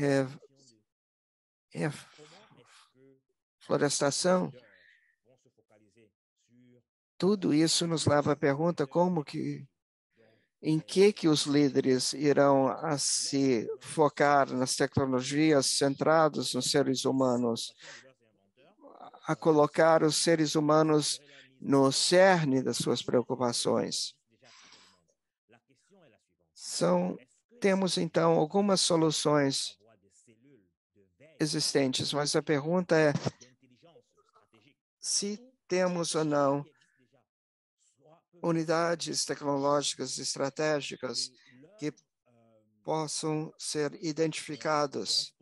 reflorestação. Tudo isso nos leva à pergunta como que, em que que os líderes irão a se focar nas tecnologias centradas nos seres humanos, a colocar os seres humanos no cerne das suas preocupações. São, temos, então, algumas soluções existentes, mas a pergunta é se temos ou não unidades tecnológicas estratégicas que possam ser identificados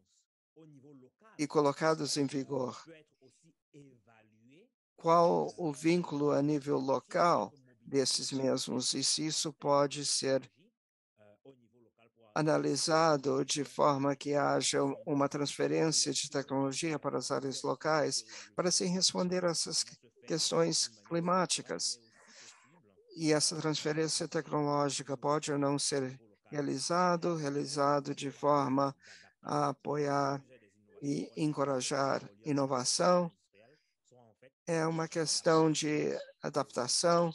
e colocados em vigor. Qual o vínculo a nível local desses mesmos e se isso pode ser analisado de forma que haja uma transferência de tecnologia para as áreas locais para assim responder a essas questões climáticas. E essa transferência tecnológica pode ou não ser realizado, realizado de forma a apoiar e encorajar inovação. É uma questão de adaptação,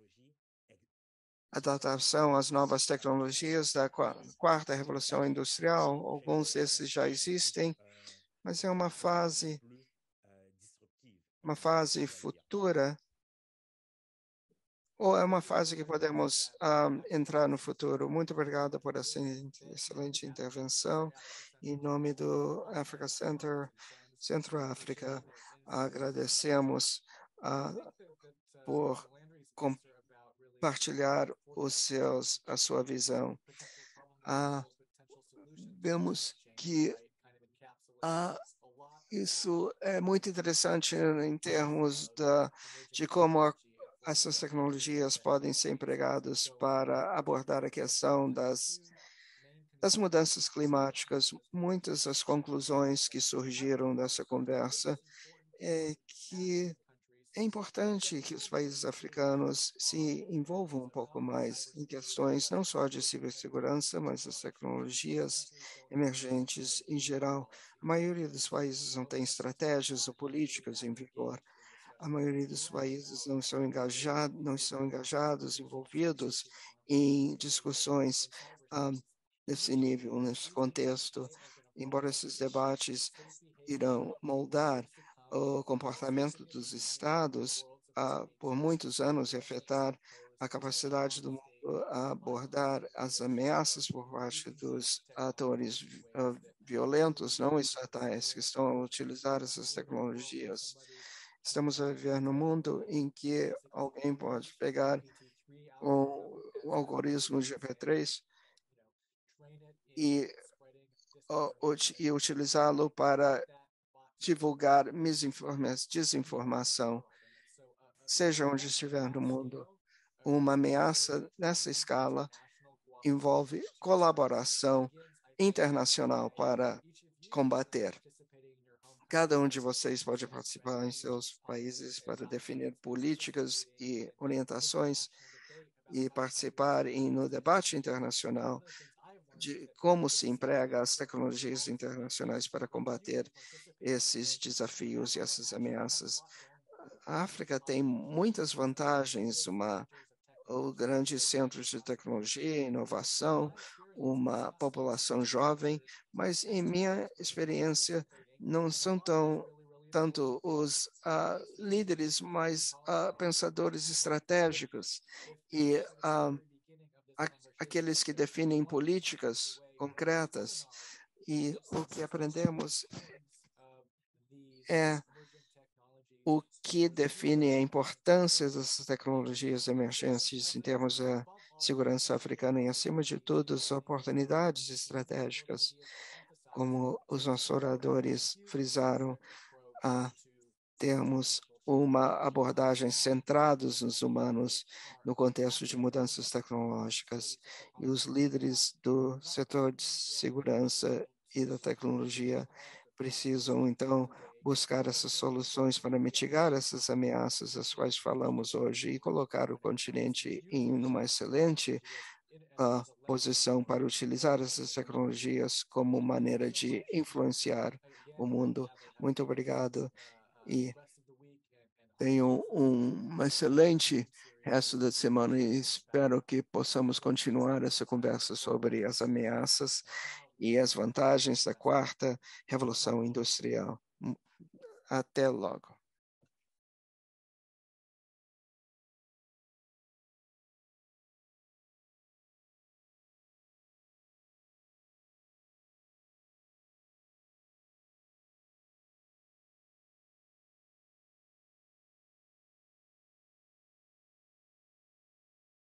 adaptação às novas tecnologias da quarta revolução industrial. Alguns desses já existem, mas é uma fase, uma fase futura, ou é uma fase que podemos um, entrar no futuro. Muito obrigado por essa excelente intervenção. Em nome do Africa Center, Centro-África, agradecemos uh, por compartilhar os seus, a sua visão. Uh, vemos que uh, isso é muito interessante em termos da, de como a essas tecnologias podem ser empregadas para abordar a questão das, das mudanças climáticas. Muitas das conclusões que surgiram dessa conversa é que é importante que os países africanos se envolvam um pouco mais em questões não só de cibersegurança, mas das tecnologias emergentes em geral. A maioria dos países não tem estratégias ou políticas em vigor. A maioria dos países não são engajados, não estão engajados, envolvidos em discussões um, nesse nível, nesse contexto. Embora esses debates irão moldar o comportamento dos estados uh, por muitos anos e afetar a capacidade do mundo a abordar as ameaças por parte dos atores uh, violentos, não estatais, que estão a utilizar essas tecnologias. Estamos a viver num mundo em que alguém pode pegar um, um algoritmo G P três e, uh, e utilizá-lo para divulgar desinformação, seja onde estiver no mundo. Uma ameaça nessa escala envolve colaboração internacional para combater. Cada um de vocês pode participar em seus países para definir políticas e orientações e participar em, no debate internacional de como se emprega as tecnologias internacionais para combater esses desafios e essas ameaças. A África tem muitas vantagens, uma o grandes centros de tecnologia, inovação, uma população jovem, mas em minha experiência não são tão tanto os uh, líderes, mas uh, pensadores estratégicos e uh, a, aqueles que definem políticas concretas. E o que aprendemos é o que define a importância dessas tecnologias emergentes em termos de segurança africana e, acima de tudo, as oportunidades estratégicas, como os nossos oradores frisaram, a termos uma abordagem centrada nos humanos no contexto de mudanças tecnológicas. E os líderes do setor de segurança e da tecnologia precisam, então, buscar essas soluções para mitigar essas ameaças das quais falamos hoje e colocar o continente em uma excelente uh, posição para utilizar essas tecnologias como maneira de influenciar o mundo. Muito obrigado e tenham um, uma excelente resto da semana e espero que possamos continuar essa conversa sobre as ameaças e as vantagens da quarta revolução industrial. Até logo.